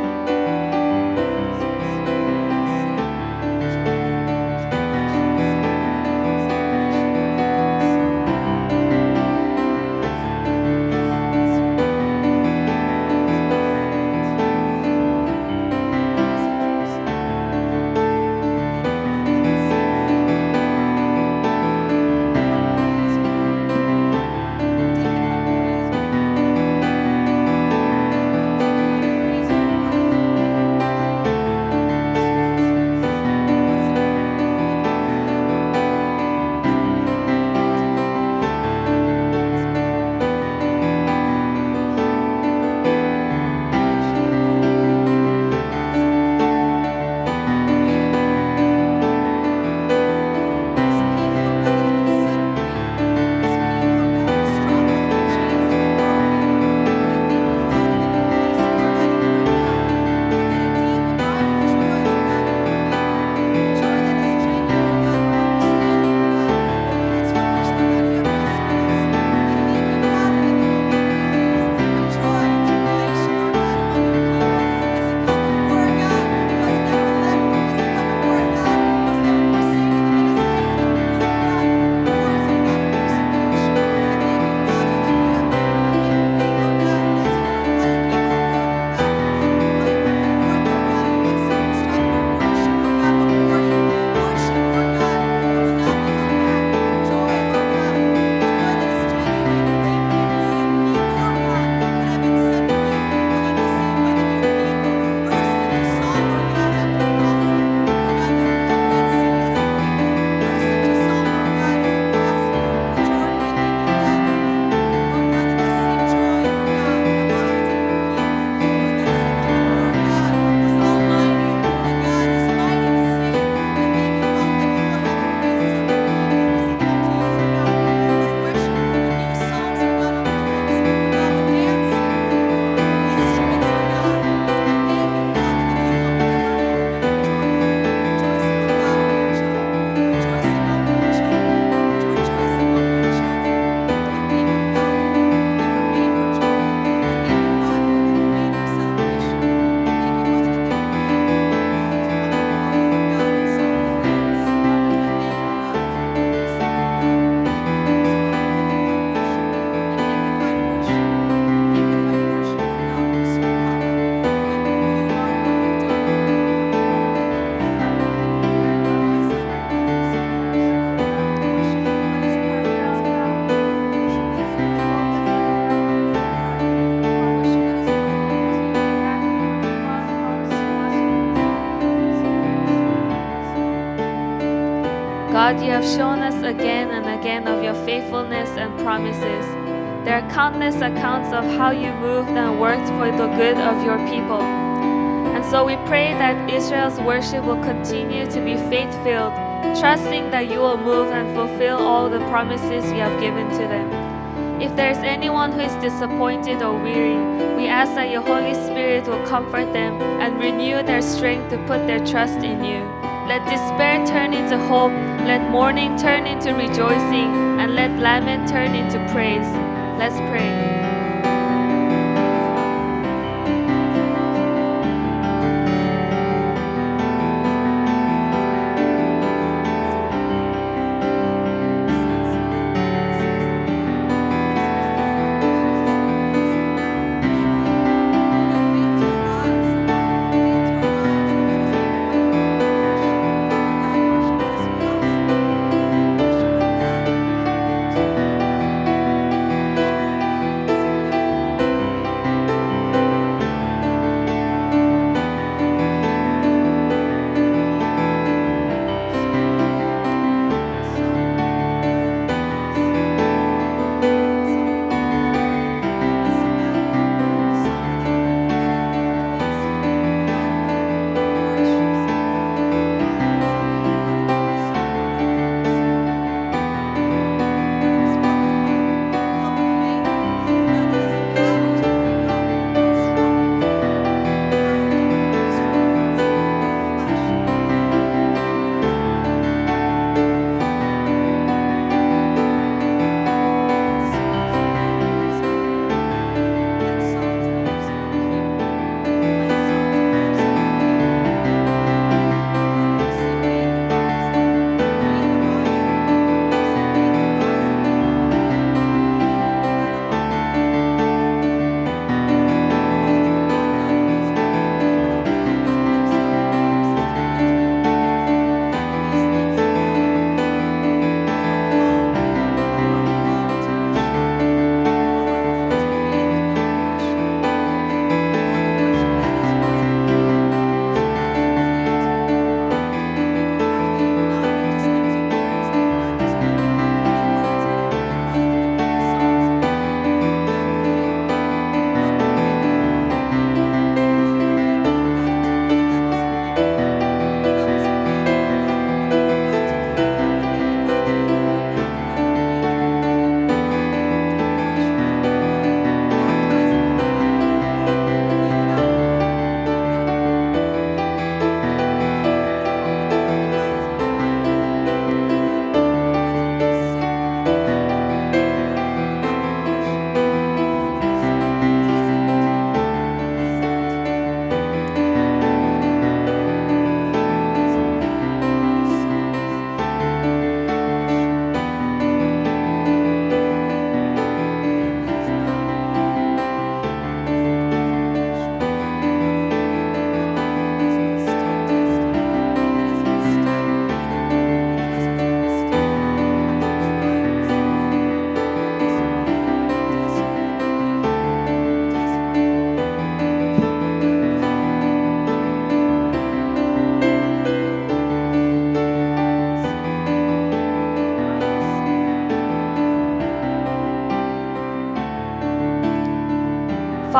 God, you have shown us again and again of your faithfulness and promises. There are countless accounts of how you moved and worked for the good of your people. And so we pray that Israel's worship will continue to be faith-filled, trusting that you will move and fulfill all the promises you have given to them. If there is anyone who is disappointed or weary, we ask that your Holy Spirit will comfort them and renew their strength to put their trust in you. Let despair turn into hope, let mourning turn into rejoicing, and let lament turn into praise. Let's pray.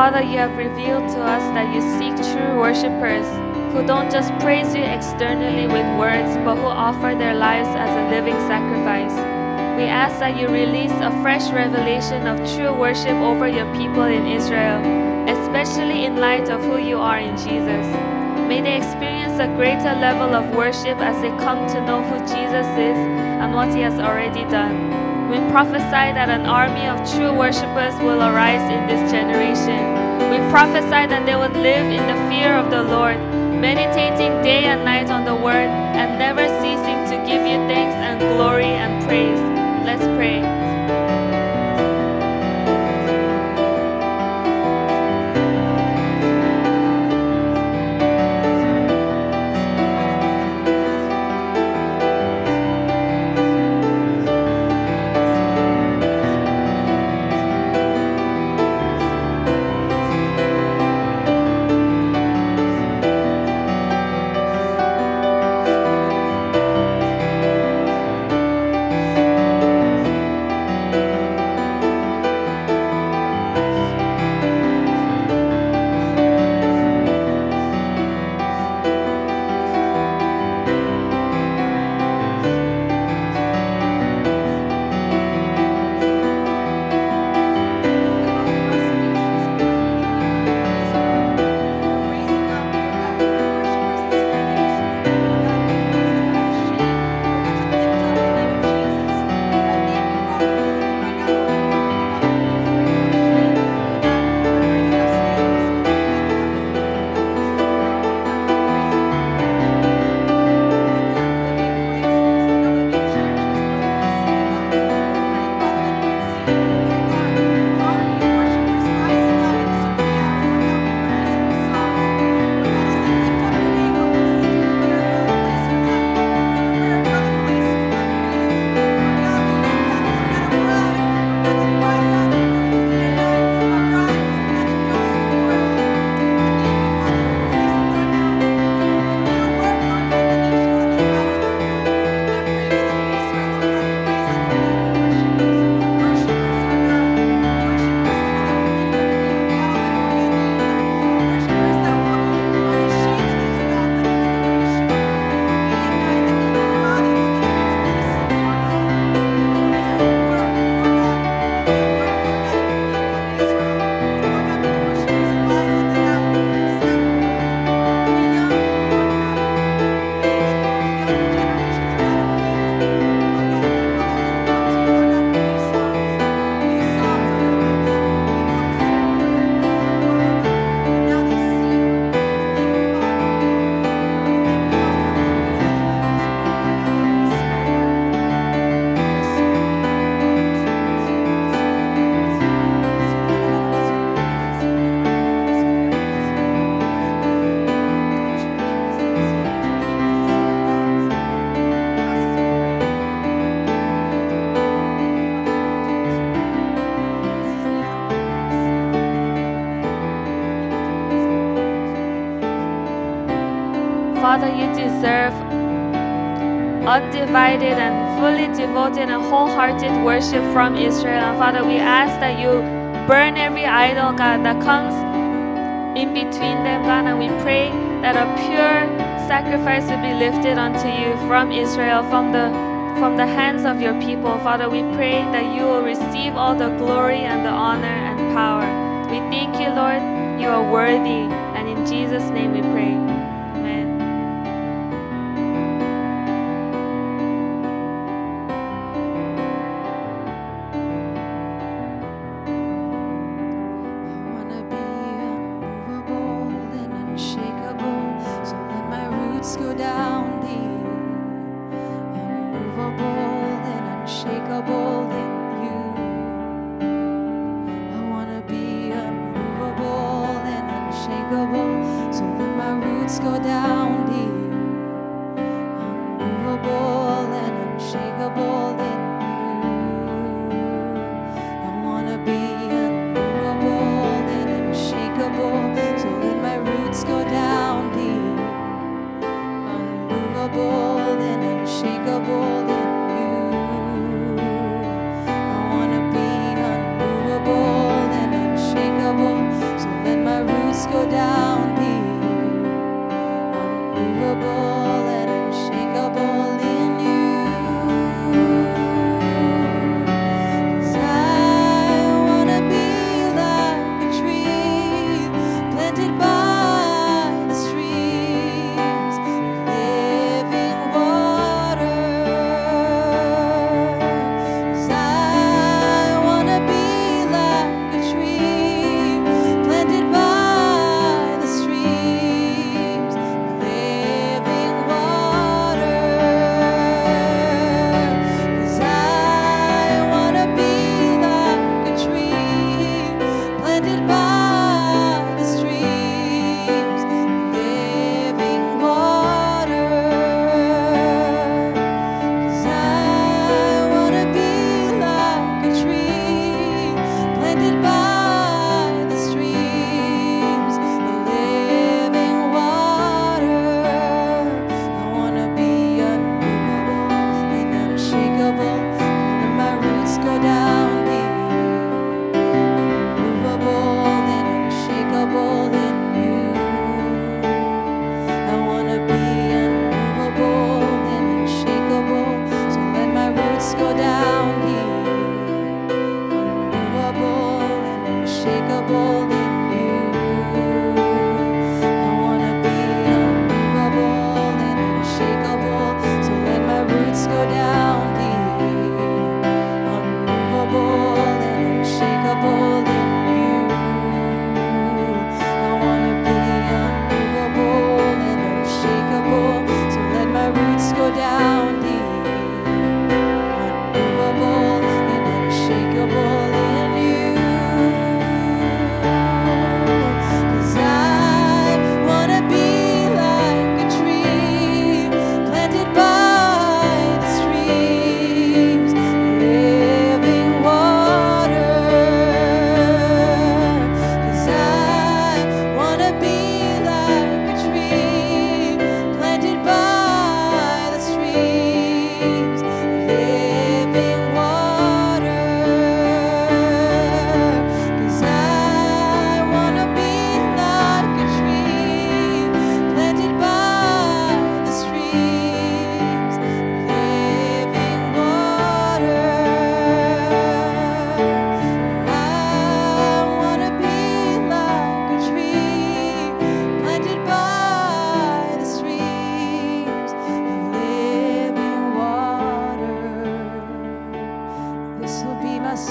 Father, you have revealed to us that you seek true worshipers who don't just praise you externally with words, but who offer their lives as a living sacrifice. We ask that you release a fresh revelation of true worship over your people in Israel, especially in light of who you are in Jesus. May they experience a greater level of worship as they come to know who Jesus is and what he has already done. We prophesy that an army of true worshipers will arise in this generation. We prophesy that they would live in the fear of the Lord, meditating day and night on the word and never ceasing to give you thanks and glory and praise. Let's pray. Father, you deserve undivided and fully devoted and wholehearted worship from Israel. And Father, we ask that you burn every idol, God, that comes in between them, God. And we pray that a pure sacrifice will be lifted unto you from Israel, from the hands of your people. Father, we pray that you will receive all the glory and the honor and power. We thank you, Lord. You are worthy. And in Jesus' name we pray. Amen. So let my roots go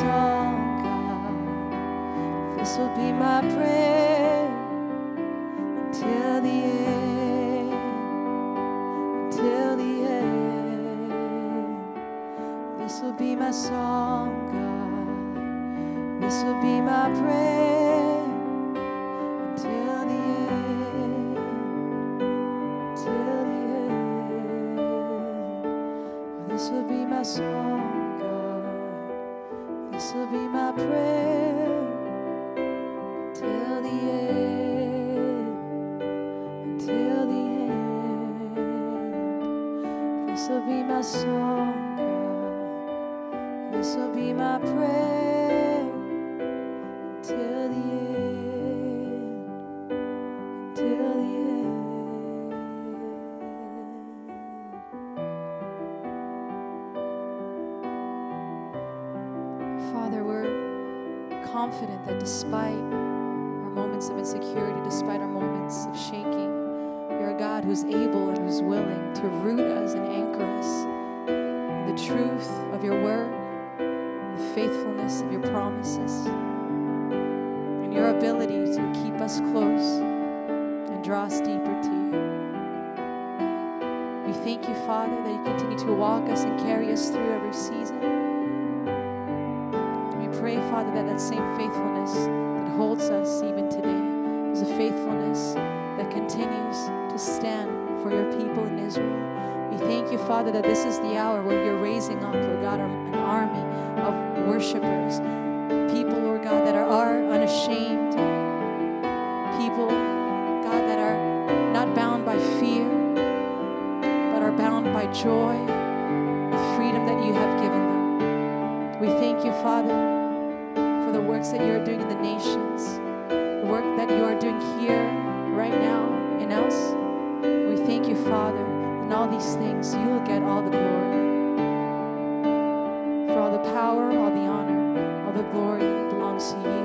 song, God. This will be my prayer until the end, until the end. This will be my song, God. This will be my prayer until the end, until the end. This will be my song, God. This will be my prayer until the end, until the end. This will be my song, God. This will be my prayer until the end, until the end. Father, we're confident that despite our moments of insecurity, despite our moments of shaking, you're a God who's able and who's willing to root us and anchor us in the truth of your word, in the faithfulness of your promises, and your ability to keep us close and draw us deeper to you. We thank you, Father, that you continue to walk us and carry us through every season. Pray, Father, that that same faithfulness that holds us even today is a faithfulness that continues to stand for your people in Israel. We thank you, Father, that this is the hour where you're raising up, Lord God, an army of worshipers, people, Lord God, that are unashamed, people, God, that are not bound by fear, but are bound by joy, the freedom that you have given them. We thank you, Father, the works that you are doing in the nations, the work that you are doing here right now in us. We thank you, Father, in all these things you will get all the glory. For all the power, all the honor, all the glory belongs to you.